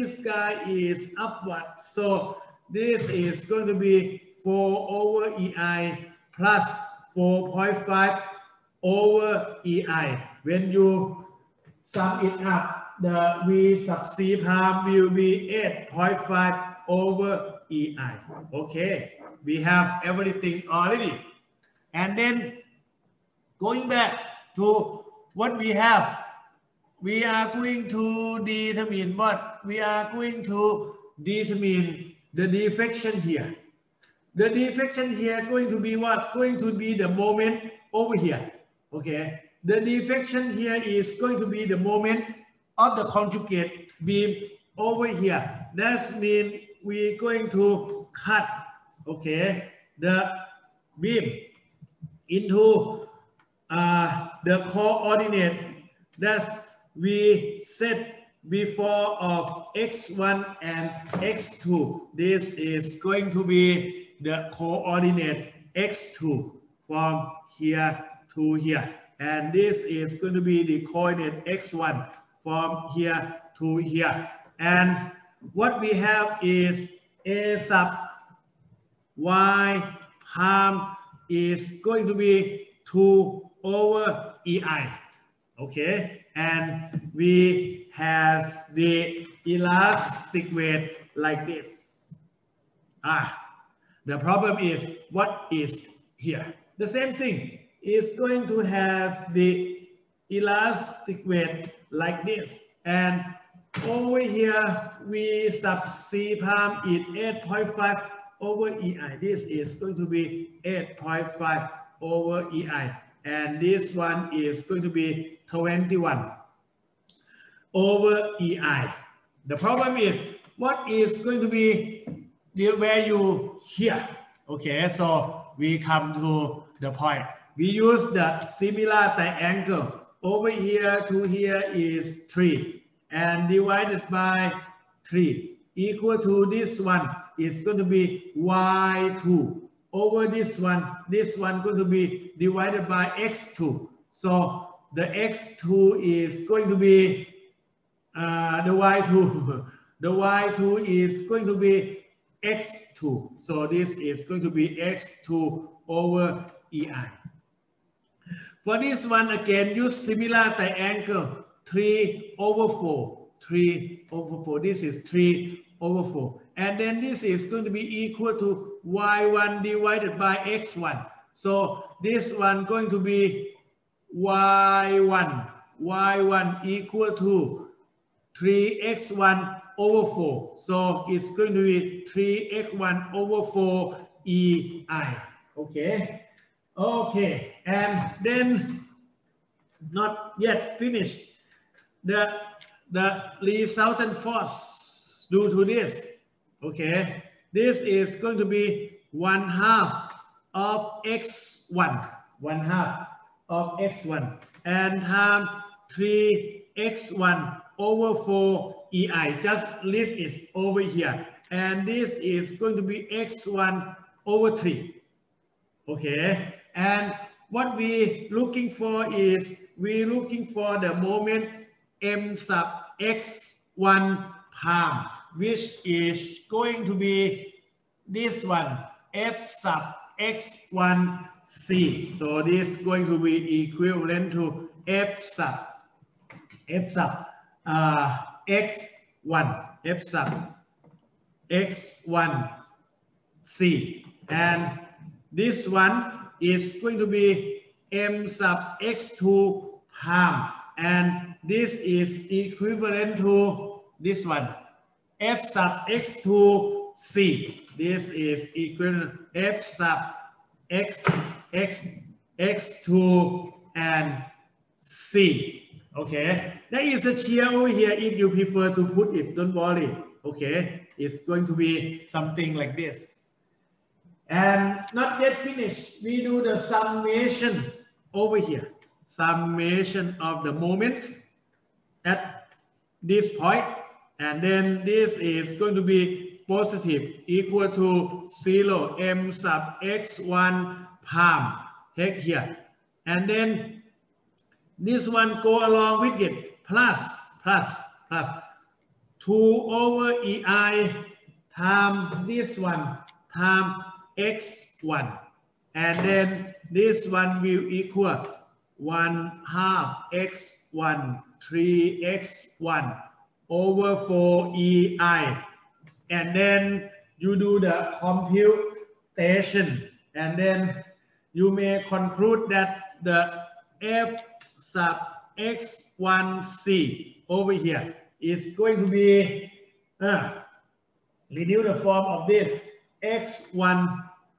is upward. So this is going to be 4 over EI plus 4.5 over EI. When you sum it up, the V sub C prime will be 8.5 over EI. Okay, we have everything already. And then going back to what we have, we are going to determine what? We are going to determine the deflection here. The deflection here going to be what? Going to be the moment over here. Okay. The deflection here is going to be the moment of the conjugate beam over here. That means we're going to cut, okay, the beam into the coordinate that we set before of x1 and x2. This is going to be the coordinate x2 from here to here, and this is going to be the coordinate x1 from here to here. And what we have is a sub y palm is going to be 2 over EI. Okay, and we has the elastic weight like this. The problem is what is here? The same thing is going to have the elastic weight like this, and over here we sub C palm is 8.5 over EI. This is going to be 8.5 over EI, and this one is going to be 21 over EI. The problem is what is going to be the value here. Okay, so we come to the point. We use the similar triangle. Over here to here is 3 and divided by 3 equal to this one is going to be y2 over this one going to be divided by x2. So the x2 is going to be the y2 is going to be x2. So this is going to be x2 over EI. For this one again, use similar triangle, 3 over 4, 3 over 4. This is 3 over 4. And then this is going to be equal to y1 divided by x1. So this one going to be y1 equal to 3x1 over 4. So it's going to be 3x1 over 4 EI. Okay. Okay, and then not yet finished. The resultant force due to this. Okay, this is going to be 1/2 of x1, 1/2 of x1, and times 3x1 over 4 EI. Just leave it over here, and this is going to be x1 over 3. Okay, and what we looking for is we looking for the moment m sub x1 palm, which is going to be this one f sub x1 c. So this is going to be equivalent to f sub x1 c, and this one is going to be m sub x2 palm, and this is equivalent to this one f sub x2 c. This is equivalent to f sub x2 and c. Okay, there is a shear over here. If you prefer to put it, don't worry. Okay, it's going to be something like this. And not yet finished. We do the summation over here. Summation of the moment at this point. And then this is going to be positive, equal to 0 m sub x1 palm. Take here. And then this one go along with it. Plus 2 over EI times this one times x1, and then this one will equal 1/2 x1 3x1 over 4 EI, and then you do the computation, and then you may conclude that the f sub x1c over here is going to be renew the form of this x1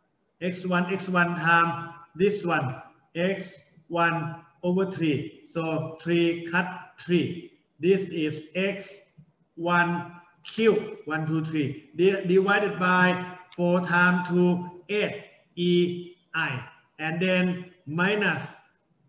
times this one x1 over 3. So 3 cut 3. This is x1 cube 1 2 3 divided by 4 times 2 8 EI, and then minus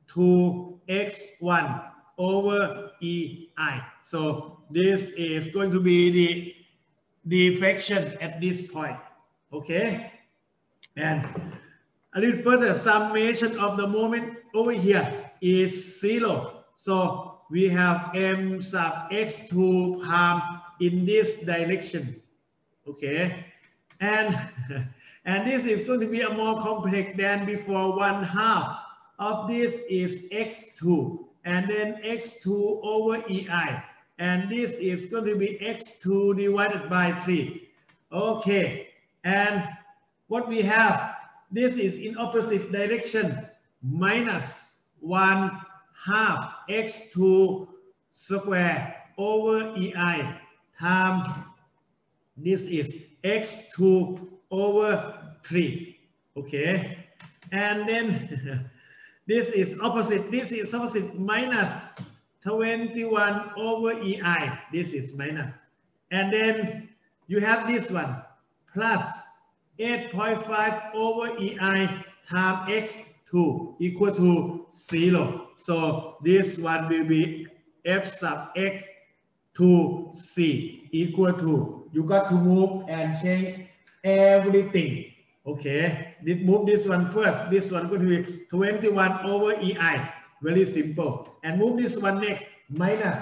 2x1 over EI. So this is going to be the deflection at this point. Okay, and a little further, summation of the moment over here is 0. So we have m sub x2 palm in this direction. Okay, and And this is going to be a more complex than before. 1/2 of this is x2 and then x2 over EI. And this is going to be x2 divided by 3. Okay. And what we have, this is in opposite direction, minus 1/2 x2 square over EI times this is x2 over 3. Okay. And then this is opposite. This is opposite, minus 21 over EI. This is minus. And then you have this one, plus 8.5 over EI times x2 equal to 0. So this one will be f sub x to c equal to, you got to move and change everything. Okay, move this one first. This one going to be 21 over EI. Very simple. And move this one next, minus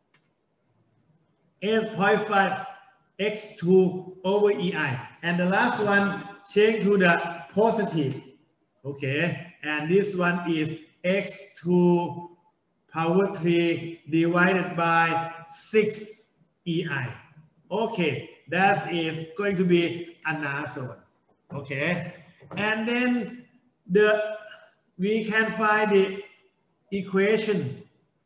8.5 x2 over EI. And the last one, change to the positive. Okay, and this one is x2 power 3 divided by 6 EI. Okay, that is going to be another one. Okay, and then we can find the equation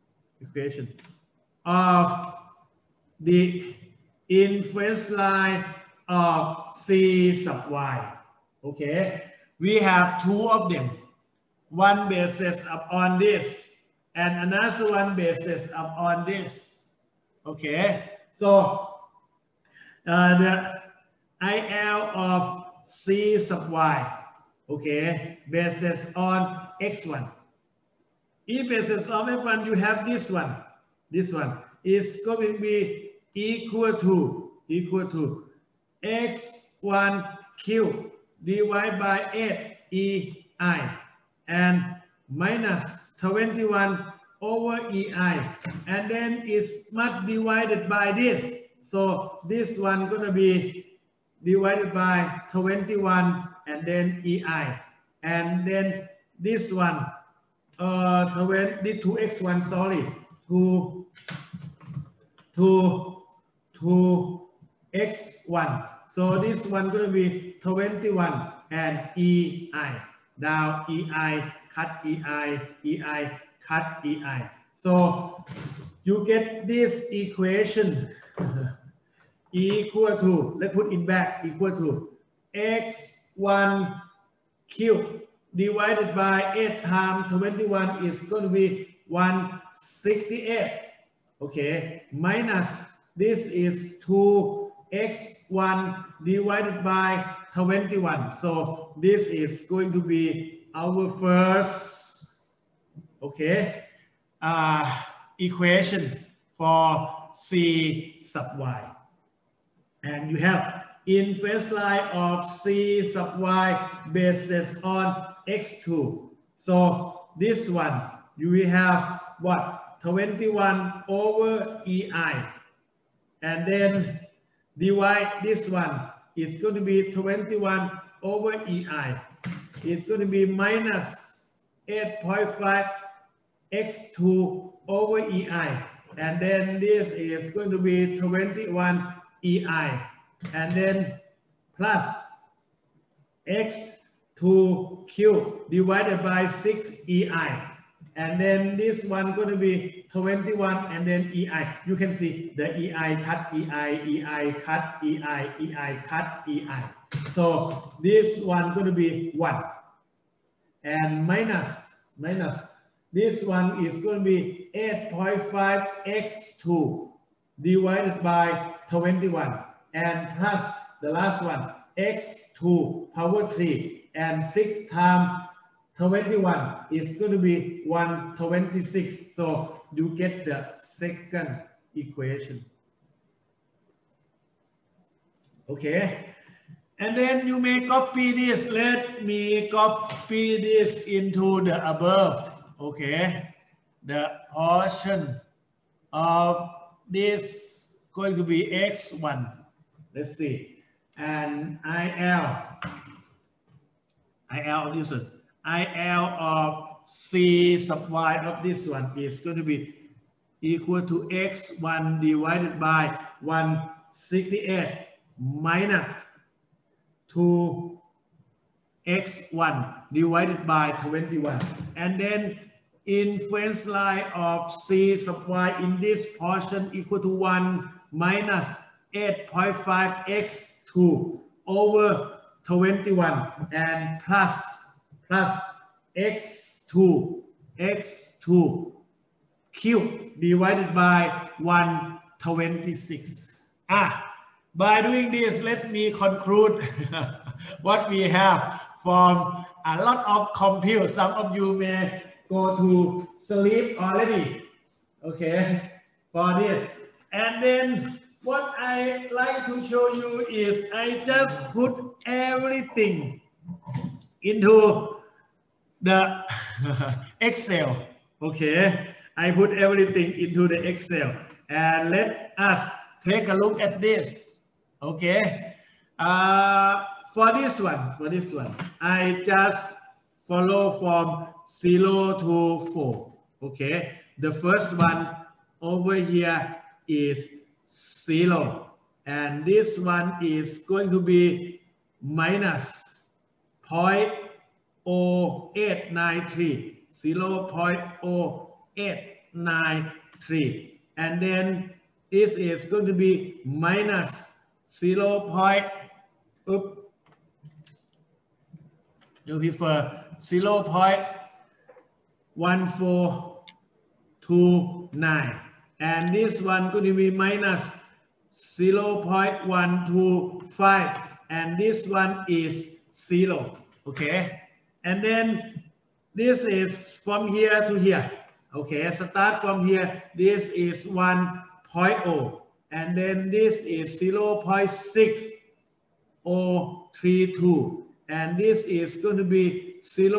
of the inference line of C sub y. Okay, we have two of them. One basis upon this and another one basis upon this. Okay, so the IL of C sub y, okay, basis on x1. If basis on x1, you have this one. This one is going to be equal to x1 cube divided by 8 EI and minus 21 over EI, and then it's not divided by this. So this one gonna be divided by 21 and then EI, and then this one 2x1, sorry, to x1. So this one going to be 21 and EI. Now EI cut EI, EI cut EI. So you get this equation equal to, let's put it back, equal to x1 cube divided by 8 times 21 is going to be 168. Okay, minus this is 2x1 divided by 21. So this is going to be our first, okay, equation for C sub y. And you have inverse line of C sub y basis on x2. So this one, you will have what? 21 over EI. And then divide this one. It's going to be 21 over EI. It's going to be minus 8.5 x2 over EI. And then this is going to be 21 EI. And then plus x2 cube divided by 6 EI. And then this one going to be 21 and then EI. You can see the EI cut EI, EI cut EI, EI cut EI. So this one going to be 1. And minus this one is going to be 8.5 x2 divided by 21. And plus the last one, x2 power 3 and 6 times 21 is going to be 126. So you get the second equation. Okay. And then you may copy this. Let me copy this into the above. Okay. The portion of this going to be x1. Let's see. And IL IL of this one. IL of C sub y of this one is going to be equal to x1 divided by 168 minus 2x1 divided by 21. And then inference line of C sub y in this portion equal to 1 minus 8.5x2 over 21 and plus x2 cube divided by 126. By doing this, let me conclude what we have from a lot of compute. Some of you may go to sleep already, okay, for this. And then what I like to show you is I just put everything into the Excel, okay. I put everything into the Excel, and let us take a look at this, okay. For this one, I just follow from 0 to 4, okay. The first one over here is 0, and this one is going to be minus 0.0893, 0.0893, and then this is going to be minus 0.1429, and this one going to be minus 0.125, and this one is 0, okay. And then this is from here to here, okay. Start from here, this is 1.0, and then this is 0.6032, and this is going to be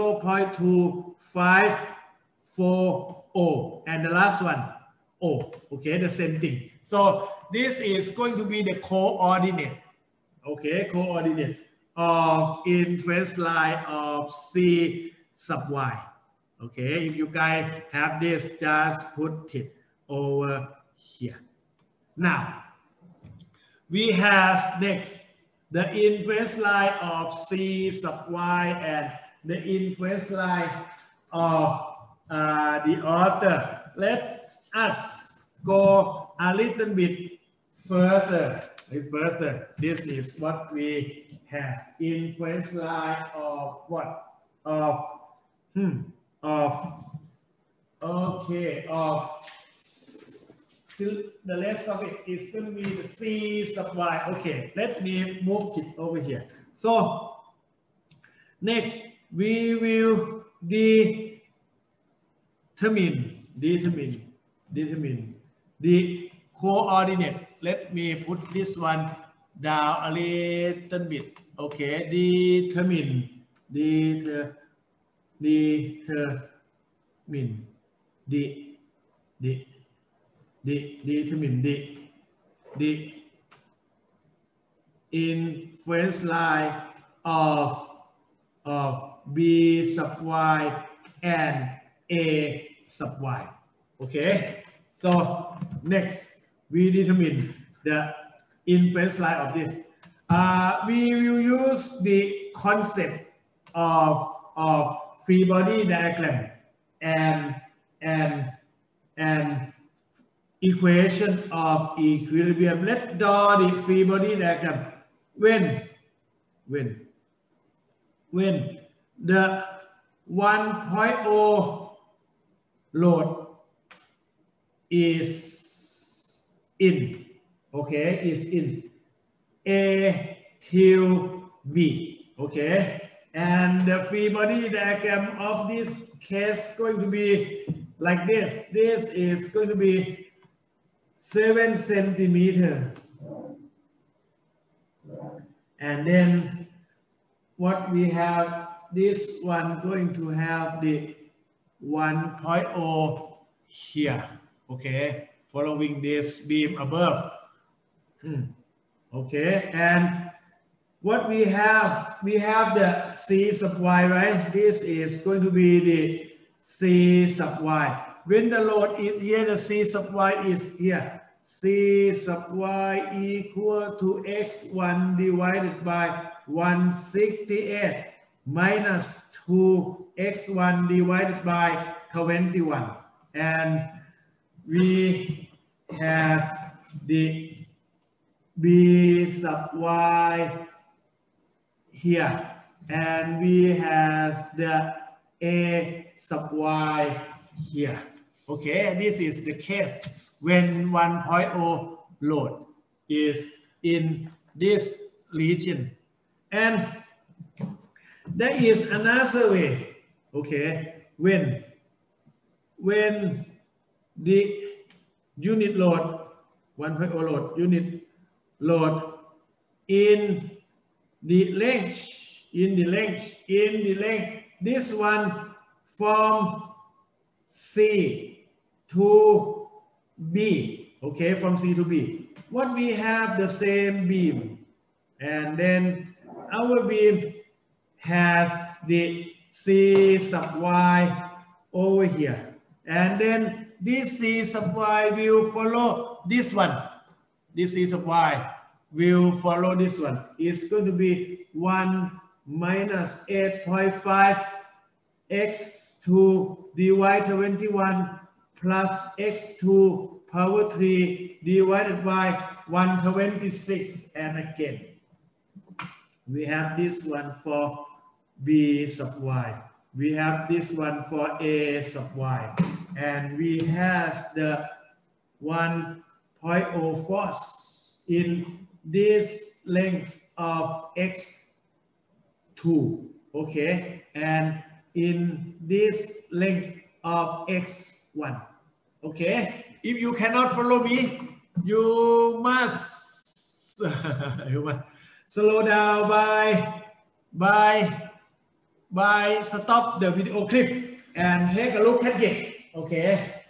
0.2540, and the last one, okay, the same thing. So this is going to be the coordinate, okay, coordinate of inference line of C sub y, okay. If you guys have this, just put it over here. Now we have next the inference line of C sub y and the inference line of the author. Let us go a little bit further. This is what we have. Inference line of what? The rest of it is going to be the C sub y. Okay, let me move it over here. So next we will determine the coordinate. Let me put this one down a little bit. Okay, determine the inference line of B sub y and A sub y. Okay, so next we determine the inference line of this. We will use the concept of free body diagram and equation of equilibrium. Let's draw the free body diagram. When the 1.0 load is in, okay, is in A till B, okay, and the free body diagram of this case going to be like this. This is going to be 7 centimeters, and then what we have, this one going to have the 1.0 here, okay, following this beam above, okay, and what we have the c sub y, right? This is going to be the c sub y. When the load is here, the c sub y is here. C sub y equal to x1 divided by 168 minus 2x1 divided by 21. And we have the b sub y here, and we have the a sub y here. Okay, this is the case when 1.0 load is in this region. And there is another way, okay, when the unit load, 1.0 load, unit load in the length, this one from C to B, okay, from C to B. What we have the same beam, and then our beam has the C sub y over here, and then this C sub y will follow this one. This C sub y will follow this one. It's going to be 1 minus 8.5 x2 divided 21 plus x2 power 3 divided by 126. And again, we have this one for b sub y. We have this one for a sub y. And we have the 1.0 force in this length of x2, okay, and in this length of x1, okay. If you cannot follow me, you must slow down by stop the video clip and take a look at it, okay.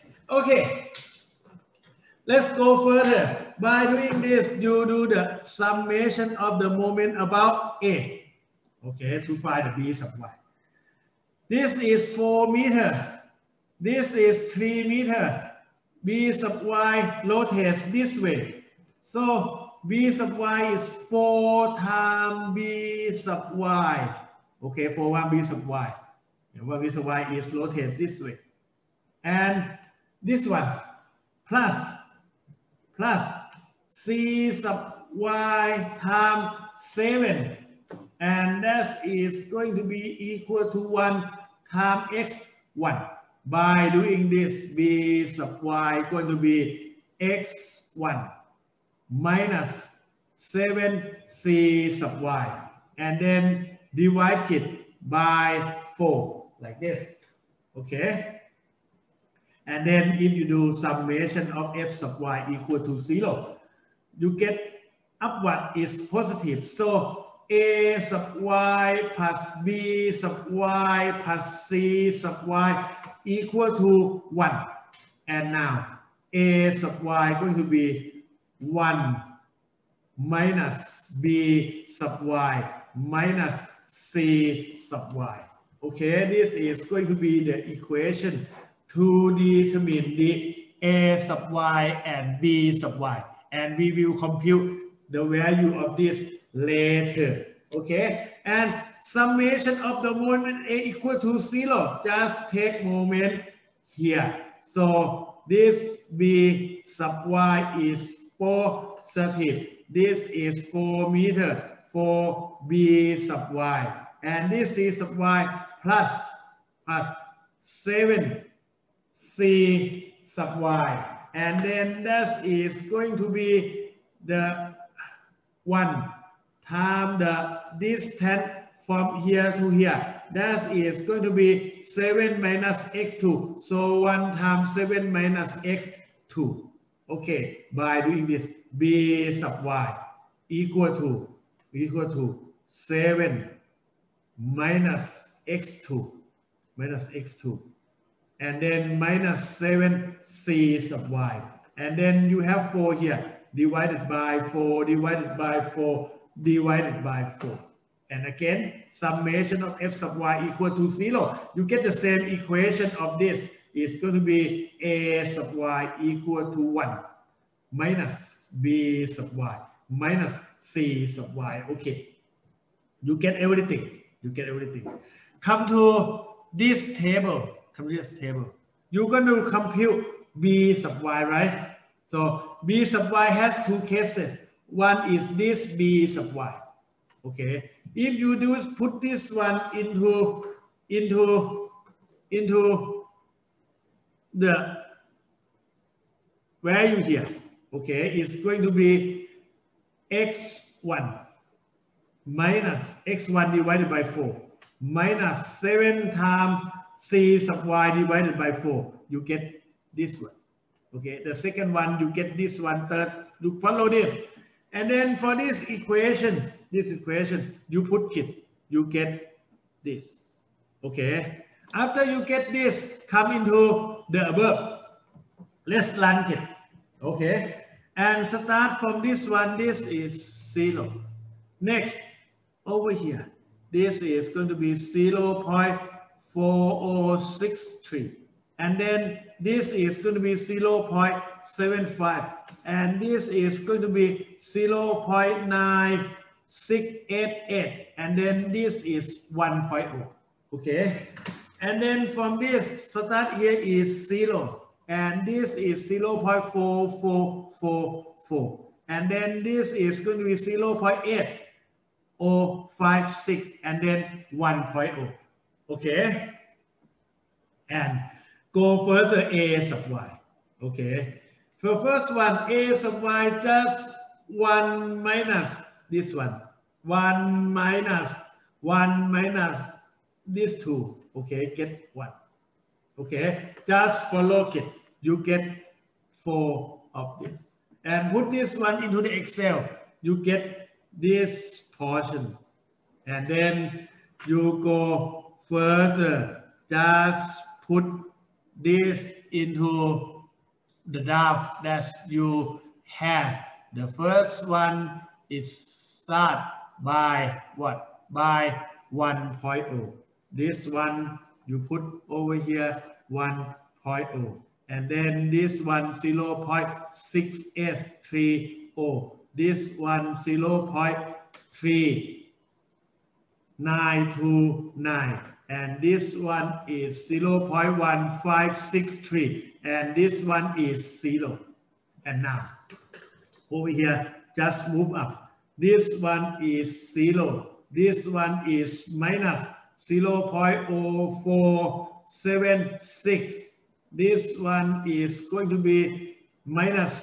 Let's go further. By doing this, you do the summation of the moment about A, okay, to find the B sub y. This is 4 meters. This is 3 meters. B sub y rotates this way. So B sub y is 4 times B sub y. Okay, for 1 B sub y. And 1 B sub y is rotated this way. And this one plus C sub y times 7, and that is going to be equal to 1 times x1. By doing this, B sub y going to be x1 minus 7 C sub y, and then divide it by 4 like this, okay. And then if you do summation of f sub y equal to 0, you get upward is positive. So a sub y plus b sub y plus c sub y equal to 1. And now a sub y going to be 1 minus b sub y minus c sub y. Okay, this is going to be the equation to determine the a sub y and b sub y, and we will compute the value of this later, okay. And summation of the moment a equal to 0, just take moment here. So this b sub y is positive. This is 4 meters for b sub y, and this c sub y plus 7 C sub y, and then that is going to be the 1 times the distance from here to here. That is going to be 7 minus x2. So 1 times 7 minus x2. Okay, by doing this, b sub y equal to 7 minus x2 and then minus 7 c sub y, and then you have 4 here, divided by 4 divided by 4. And again, summation of f sub y equal to 0. You get the same equation of this. It's going to be a sub y equal to 1 minus b sub y minus c sub y. Okay. You get everything. You get everything. Come to this table. Come to this table. You're going to compute b sub y, right? So b sub y has two cases. One is this b sub y. Okay. If you do put this one into the value here, okay, it's going to be x1 minus x1 divided by 4 minus 7 times c sub y divided by 4. You get this one. Okay, the second one, you get this one. Third, you follow this. And then for this equation, you put it, you get this. Okay. After you get this, come into the above. Let's run it. Okay. And start from this one. This is 0. Next, over here, this is going to be 0.4063. And then this is going to be 0.75. And this is going to be 0.9688. And then this is 1.0. Okay. And then from this, start here is 0. And this is 0.4444. And then this is going to be 0.8056. And then 1.0. Okay. And go further a sub y. Okay. For first one, a sub y just 1 minus this one. 1 minus this 2. Okay, get 1. Okay, just follow it. You get 4 of this. And put this one into the Excel. You get this portion. And then you go further. Just put this into the draft that you have. The first one is start by what? By 1.0. This one you put over here 1.0. And then this one 0.6830. This one 0.3929. And this one is 0.1563. And this one is 0. And now, over here, just move up. This one is 0. This one is minus 0.0476. This one is going to be minus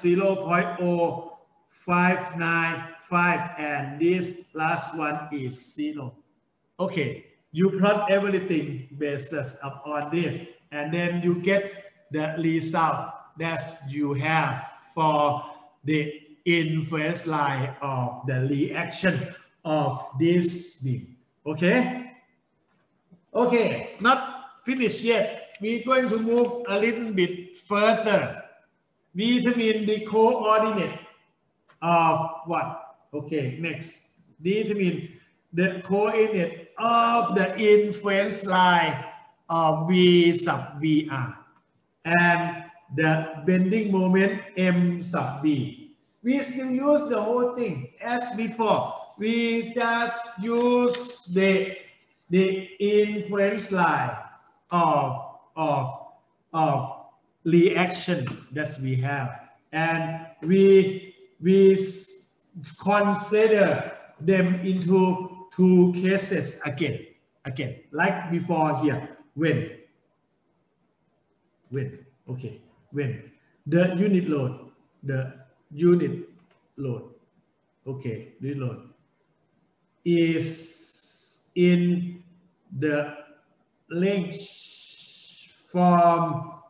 0.0595. And this last one is 0. Okay. You plot everything basis upon this, and then you get the result that you have for the inference line of the reaction of this thing. Okay? Okay, not finished yet. We're going to move a little bit further. We determine the coordinate of what? Okay, next. Determine the coordinate of the inference line of V sub VR and the bending moment M sub B. We still use the whole thing as before. We just use the inference line of reaction that we have, and we consider them into two cases again, like before here. When okay, when the unit load, okay, the load is in the length from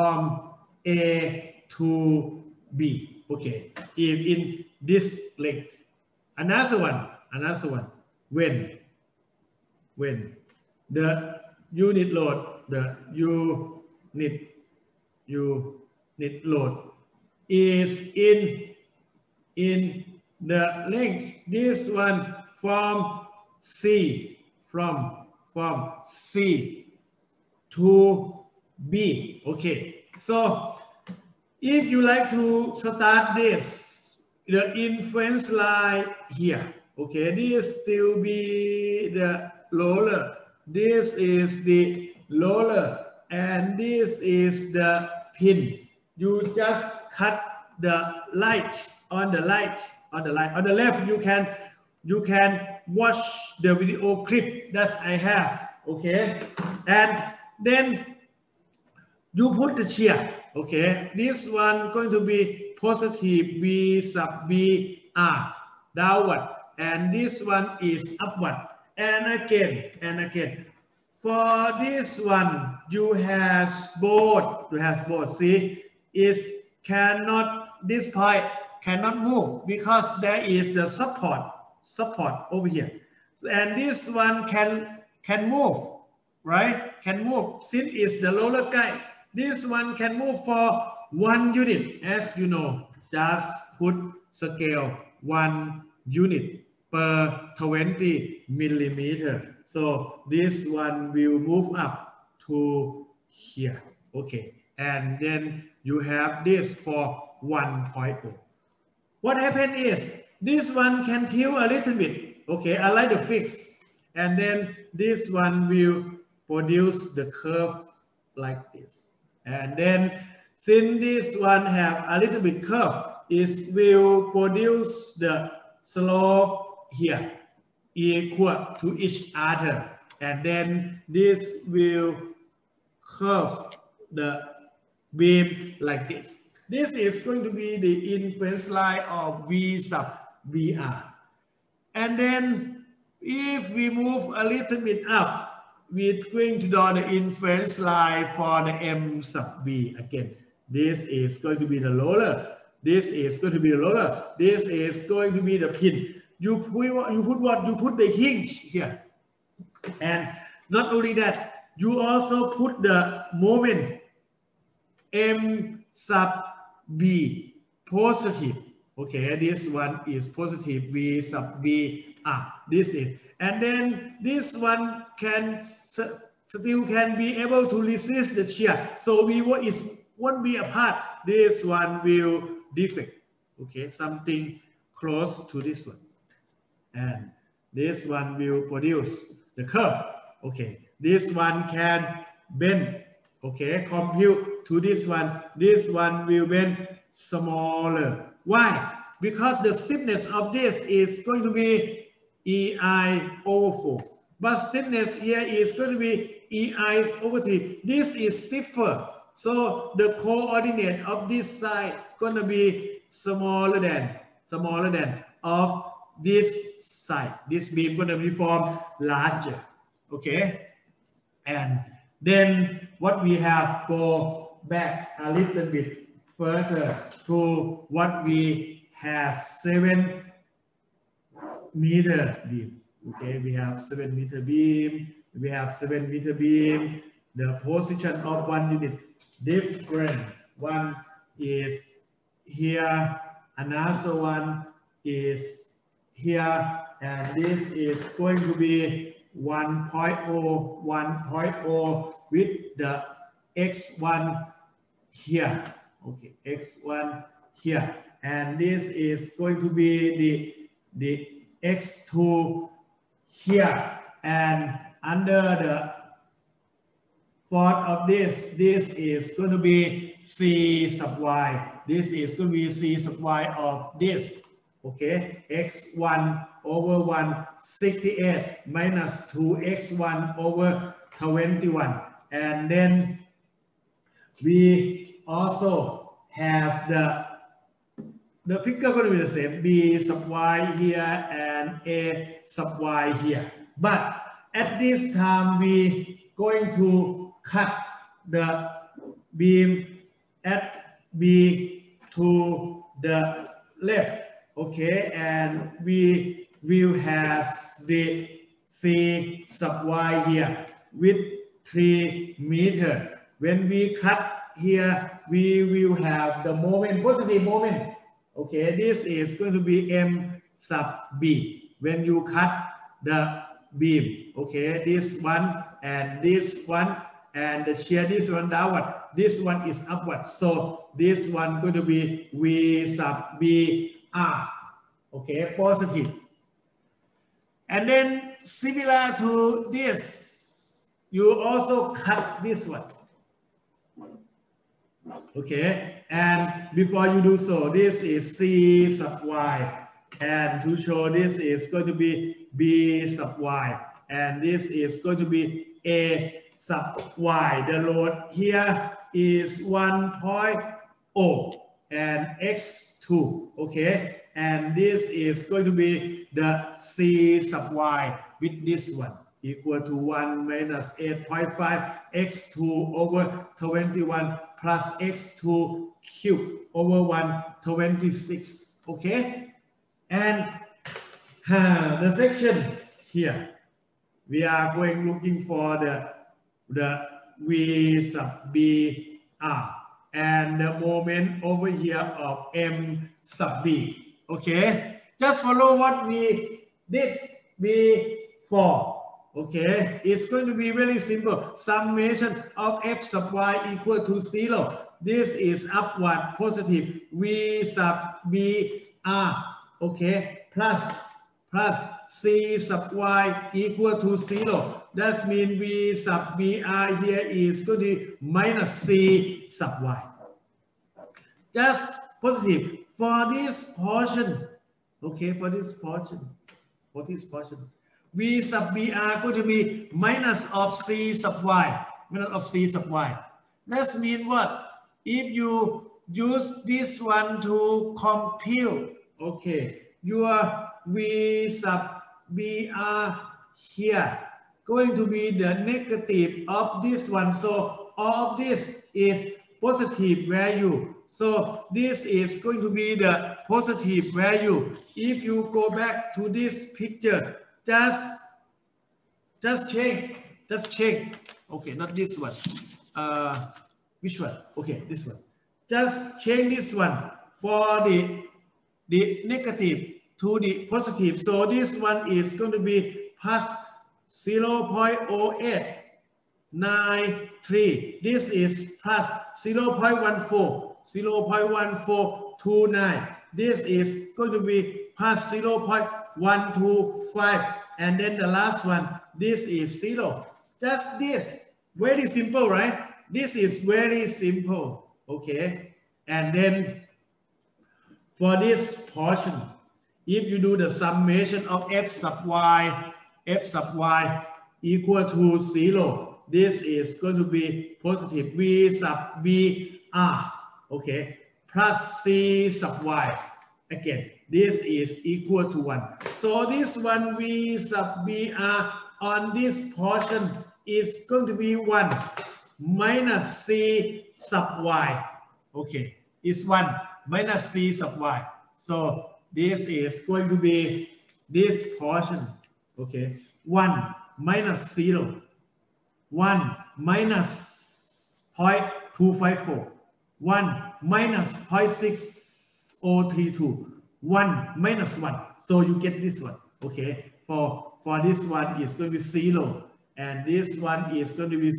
A to B. Okay, if in this length. Another one. When the unit load, unit load is in the length, this one from C, from C to B. Okay, so if you like to start this, the inference line here, okay, this still be the roller, this is the roller, and this is the pin. You just cut the light on the left. You can watch the video clip that I have, okay, and then you put the shear, okay, this one going to be positive V sub B R downward, and this one is upward, and again. For this one, you have both. See, this point cannot move because there is the support over here, and this one can move, right? Can move since it's the roller guide. This one can move for 1 unit, as you know. Just put scale 1 unit per 20 millimeter. So this one will move up to here, okay. And then you have this for 1.0. What happened is this one can tilt a little bit, okay, I like the fix, and then this one will produce the curve like this. And then since this one have a little bit curve, it will produce the slope here equal to each other, and then this will curve the beam like this. This is going to be the inference line of V sub BR. And then if we move a little bit up, we're going to draw the inference line for the M sub B again. This is going to be the roller. This is going to be the roller. This is going to be the pin. You put what? You put the hinge here. And not only that, you also put the moment M sub B positive. Okay, this one is positive V sub B. This is. And then this one still can be able to resist the shear. So won't be apart. This one will defect. Okay, something close to this one. And this one will produce the curve. Okay, this one can bend. Okay, compute to this one. This one will bend smaller. Why? Because the stiffness of this is going to be EI over 4. But stiffness here is going to be EI over 3. This is stiffer. So the coordinate of this side going to be smaller than of this side. This beam going to be formed larger. Okay. And then what we have, go back a little bit further to what we have 7 meter beam. Okay, we have 7 meter beam. We have 7 meter beam. The position of 1 unit different. One is here, another one is here, and this is going to be 1.0 with the x1 here. Okay, x1 here, and this is going to be the x2 here, and under the force of this is going to be c sub y. This is going to be c sub y of this. Okay, x1 over 168 minus 2x1 over 21, and then we also have the figure going to be the same, b sub y here and a sub y here. But at this time, we going to cut the beam at B to the left. Okay, and we will have the C sub y here with 3 meter. When we cut here, we will have the moment, positive moment. Okay, this is going to be M sub B. When you cut the beam, okay, this one and this one, and the shear this one downward, this one is upward. So this one going to be V sub B R, okay, positive. And then similar to this, you also cut this one. Okay, and before you do so, this is C sub Y, and to show this is going to be B sub Y, and this is going to be A sub Y. The load here is 1.0 and X2, okay, and this is going to be the C sub Y with this one equal to 1 minus 8.5 X2 over 21 plus X2 cubed over 126, okay? And the section here, we are going looking for the V sub B R and the moment over here of M sub B, okay? Just follow what we did before. Okay, it's going to be very simple. Summation of F sub Y equal to 0. This is upward positive V sub B R, okay, plus C sub Y equal to 0. That means V sub B R here is going to be minus C sub Y. Just positive for this portion, okay, for this portion. V sub B R going to be minus of C sub Y, minus of C sub Y. That means what? If you use this one to compute, okay, your V sub B R here going to be the negative of this one. So all of this is positive value. So this is going to be the positive value. If you go back to this picture, just check. Okay, not this one. Which one? Okay, this one. Just change this one for the negative to the positive. So this one is going to be plus 0.0893. This is plus 0.1429. This is going to be plus 0.125. And then the last one, this is 0. Just this. Very simple, right? This is very simple. Okay. And then for this portion, if you do the summation of F sub Y equal to 0, this is going to be positive V sub B R, okay, plus C sub Y. Again, this is equal to 1. So this one V sub B R on this portion is going to be 1 minus C sub Y. Okay, it's 1 minus C sub Y. So this is going to be this portion. Okay, 1 minus 0, 1 minus 0.254, 1 minus 0.6032, 1 minus 1. So you get this one. Okay, for this one is going to be 0, and this one is going to be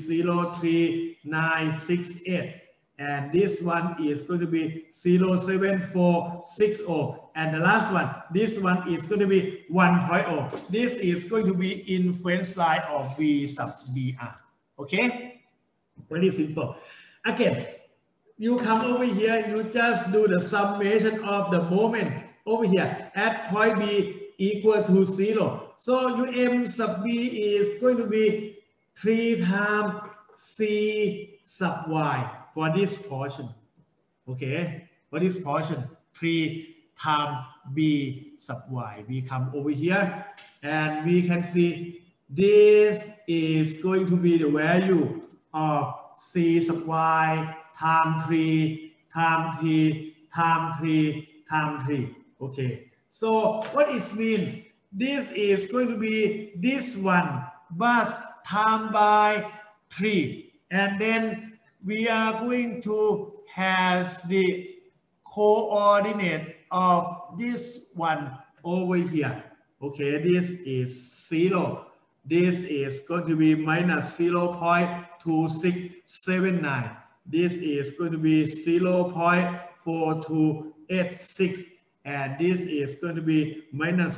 0.3968, and this one is going to be 0.7460, and the last one, this one is going to be 1.0. This is going to be in French line of V sub BR. Okay, very simple. Again, you come over here, you just do the summation of the moment over here at point B equal to 0. So your M sub B is going to be 3 times C sub Y for this portion. Okay, for this portion, 3 times B sub Y. We come over here and we can see this is going to be the value of C sub Y times 3 times 3 times 3 times 3. Okay, so what it means? This is going to be this one, but times by 3. And then we are going to have the coordinate of this one over here. Okay, this is 0. This is going to be minus 0.2679. This is going to be 0.4286. And this is going to be minus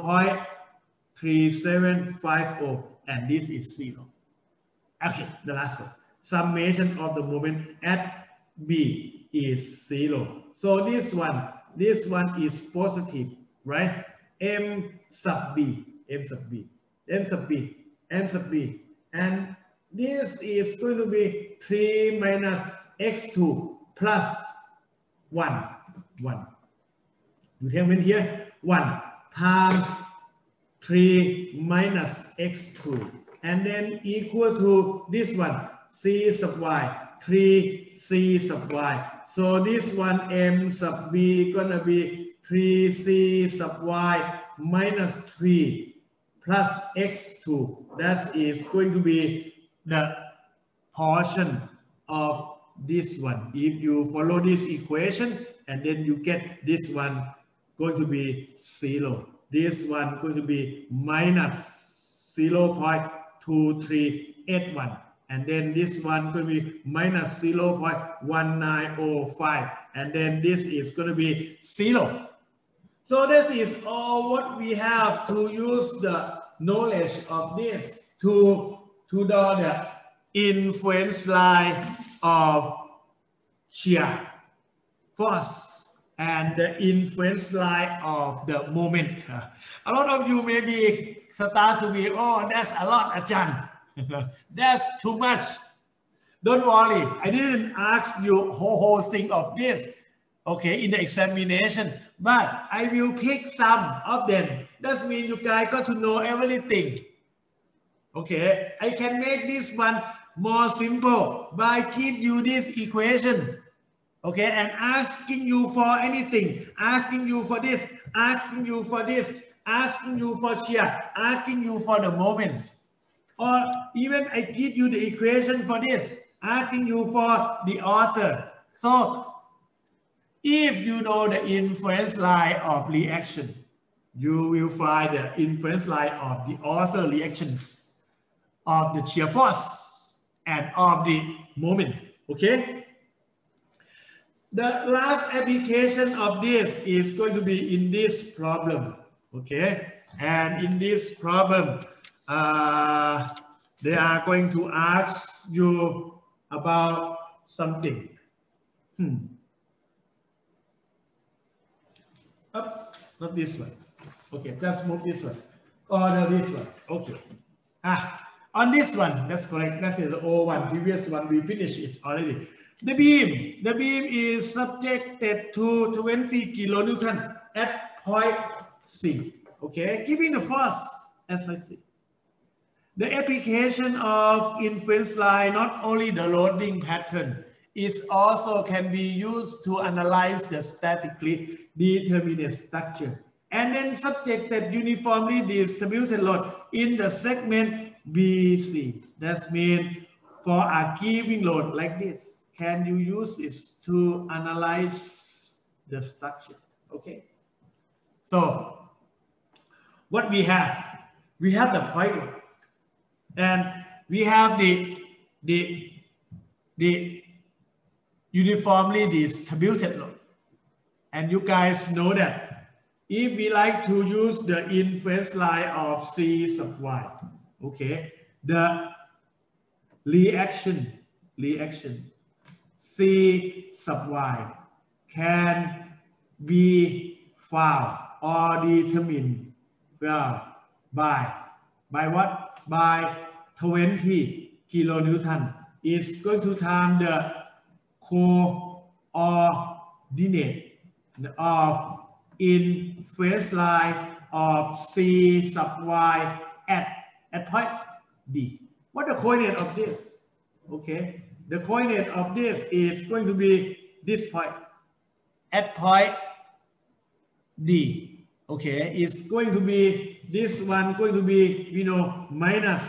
0.3750. And this is 0. Okay, the last one. Summation of the moment at B is 0. So this one is positive, right? M sub B, M sub B, M sub B, M sub B. And this is going to be 3 minus x2 plus 1. You have in here 1 times 3 minus x2. And then equal to this one, c sub y, 3c sub y. So this one m sub b gonna be 3c sub y minus 3 plus x2. That is going to be the portion of this one. If you follow this equation and then you get this one going to be 0. This one going to be minus 0.2381. And then this one going to be minus 0.1905. And then this is going to be 0. So this is all what we have to use the knowledge of this to draw the influence line of shear force and the influence line of the moment. A lot of you maybe start to be, oh, that's a lot, Ajahn. That's too much. Don't worry, I didn't ask you whole thing of this, okay, in the examination, but I will pick some of them. That means you guys got to know everything. Okay, I can make this one more simple by give you this equation. Okay, and asking you for anything, asking you for this, asking you for this, asking you for shear, asking you for the moment. Or even I give you the equation for this, asking you for the author. So if you know the influence line of reaction, you will find the influence line of the author reactions, of the shear force, and of the moment. Okay? The last application of this is going to be in this problem. Okay? And in this problem, they are going to ask you about something. Up, not this one. Okay, just move this one. Or this one. Okay. On this one, that's correct. That is the old one. Previous one, we finished it already. The beam is subjected to 20 kilonewton at point C. Okay, giving the force at point C. The application of influence line, not only the loading pattern, is also can be used to analyze the statically determinate structure. And then subjected uniformly distributed load in the segment BC. That means for a given load like this, can you use it to analyze the structure? Okay. So what we have the point load. And we have the uniformly distributed load. And you guys know that if we like to use the influence line of C sub y, okay, the reaction C sub y can be found or determined by what? By 20 kilonewton is going to time the coordinate of influence line of C sub y at point D. What the coordinate of this? Okay, the coordinate of this is going to be this point at point D. Okay, it's going to be this one going to be, you know, minus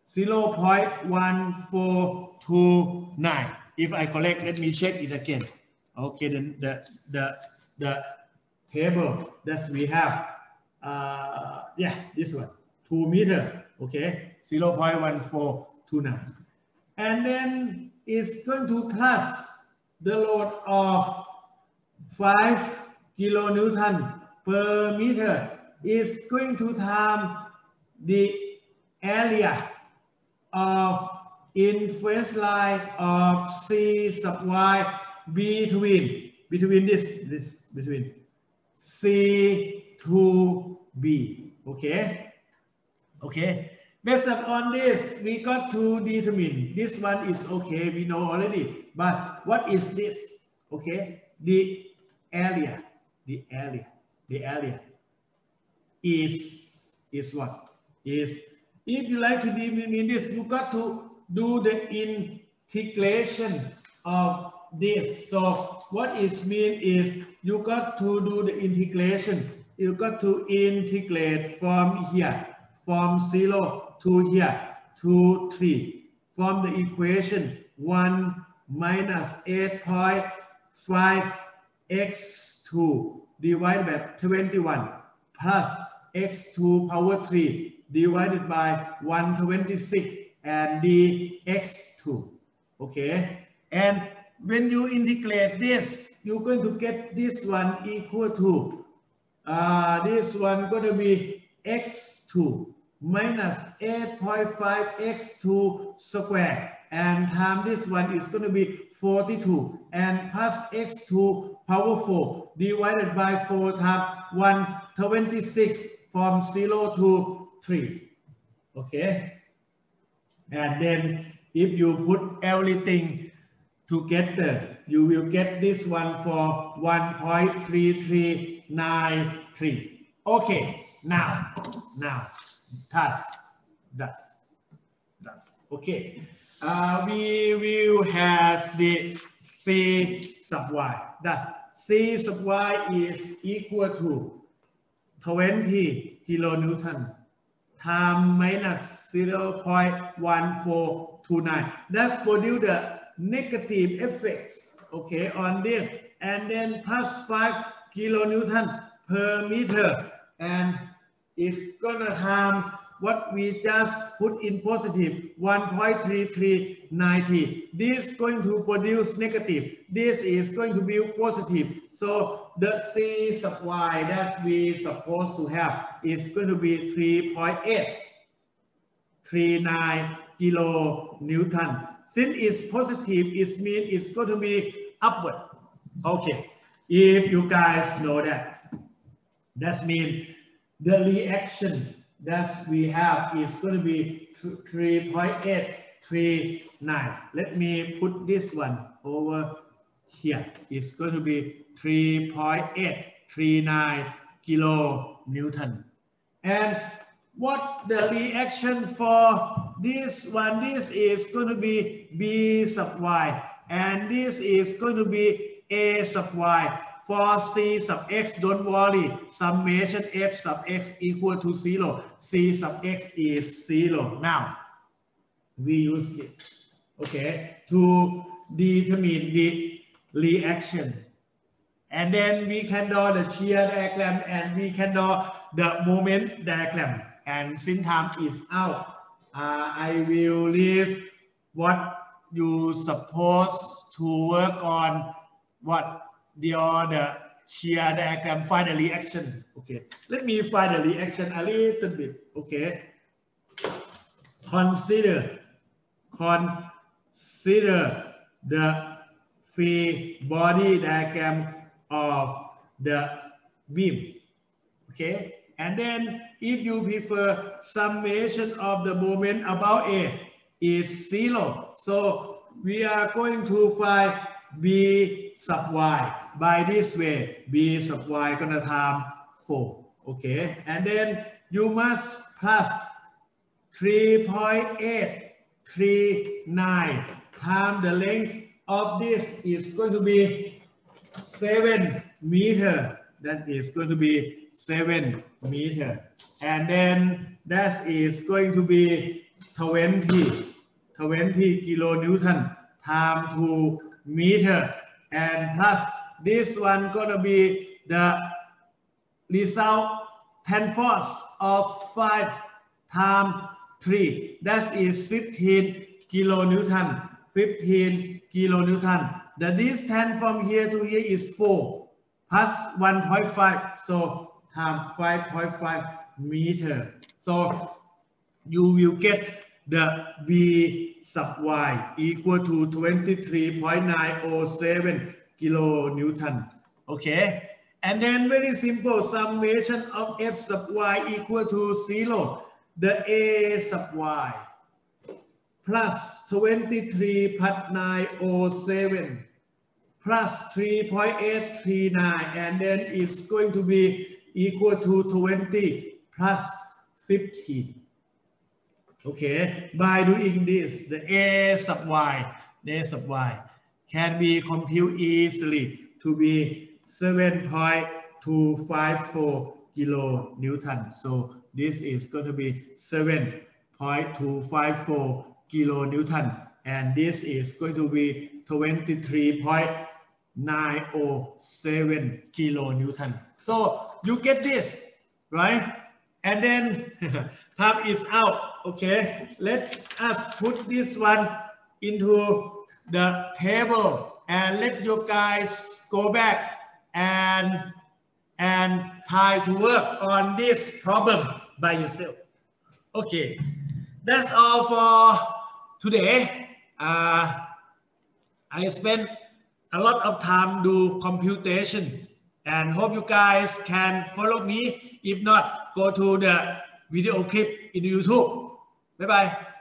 0.1429. If I correct, let me check it again. Okay, then the table that we have yeah, this one 2 meter, okay, 0.1429, and then it's going to plus the load of 5 kilonewton per meter is going to times the area of inference line of C sub y between between C to B. Okay. Based on this, we got to determine this one is okay. We know already. But what is this? Okay. The area is what? Is, if you like to determine this, you got to do the integration of this. So what it means is you got to do the integration. You got to integrate from here, from 0 to here, to 3, from the equation 1 minus 8.5 x2 divided by 21 plus x2 power 3 divided by 126 and dx2. Okay, and when you integrate this, you're going to get this one equal to this one going to be x2 minus 8.5 x2 squared, and time this one is going to be 42 and plus x2 power 4 divided by 4 times 126 from 0 to 3. Okay, and then if you put everything together, you will get this one for 1.3393. Okay, now thus. Okay, we will have the C sub y. Thus C sub y is equal to 20 kilonewton times minus 0.1429. That's produce the negative effects, okay, on this, and then plus 5 kilonewton per meter, and it's gonna have what we just put in positive 1.3390. This is going to produce negative. This is going to be positive. So the C sub y that we supposed to have is going to be 3.839 kilonewton. Since it's positive, it means it's going to be upward. Okay, if you guys know that, that means the reaction that we have is going to be 3.839. Let me put this one over here. It's going to be 3.839 kilonewton. And what the reaction for this one? This is going to be B sub y, and this is going to be A sub y. For C sub x, don't worry, summation f sub x equal to 0. C sub x is 0. Now, we use it, okay, to determine the reaction. And then we can draw the shear diagram, and we can draw the moment diagram. And since time is out, I will leave what you supposed to work on, what the shear diagram, find the reaction. Okay, let me find the reaction a little bit. Okay, consider the free body diagram of the beam. Okay, and then if you prefer, summation of the moment about A is 0. So we are going to find B sub y by this way. B sub y gonna times 4. Okay, and then you must plus 3.839 times the length of this is going to be 7 meter. That is going to be 7 meter. And then that is going to be 20 kilonewton times 2 meter, and plus this one gonna be the result 10 force of 5 times 3, that is 15 kilonewton. 15 kilonewton. The distance from here to here is 4 plus 1.5, so times 5.5 meter. So you will get the B sub y equal to 23.907 kilonewton. Okay, and then very simple summation of F sub y equal to 0. The A sub y plus 23 plus 907 plus 3.839, and then it's going to be equal to 20 plus 15. Okay, by doing this, the A sub y can be computed easily to be 7.254 kilonewton. So this is going to be 7.254 kilonewton, and this is going to be 23.907 kilonewton. So you get this, right? And then time is out. Okay, let us put this one into the table and let you guys go back and try to work on this problem by yourself. Okay, that's all for today. I spent a lot of time do computation and hope you guys can follow me. If not, go to the video clip in YouTube. Bye bye.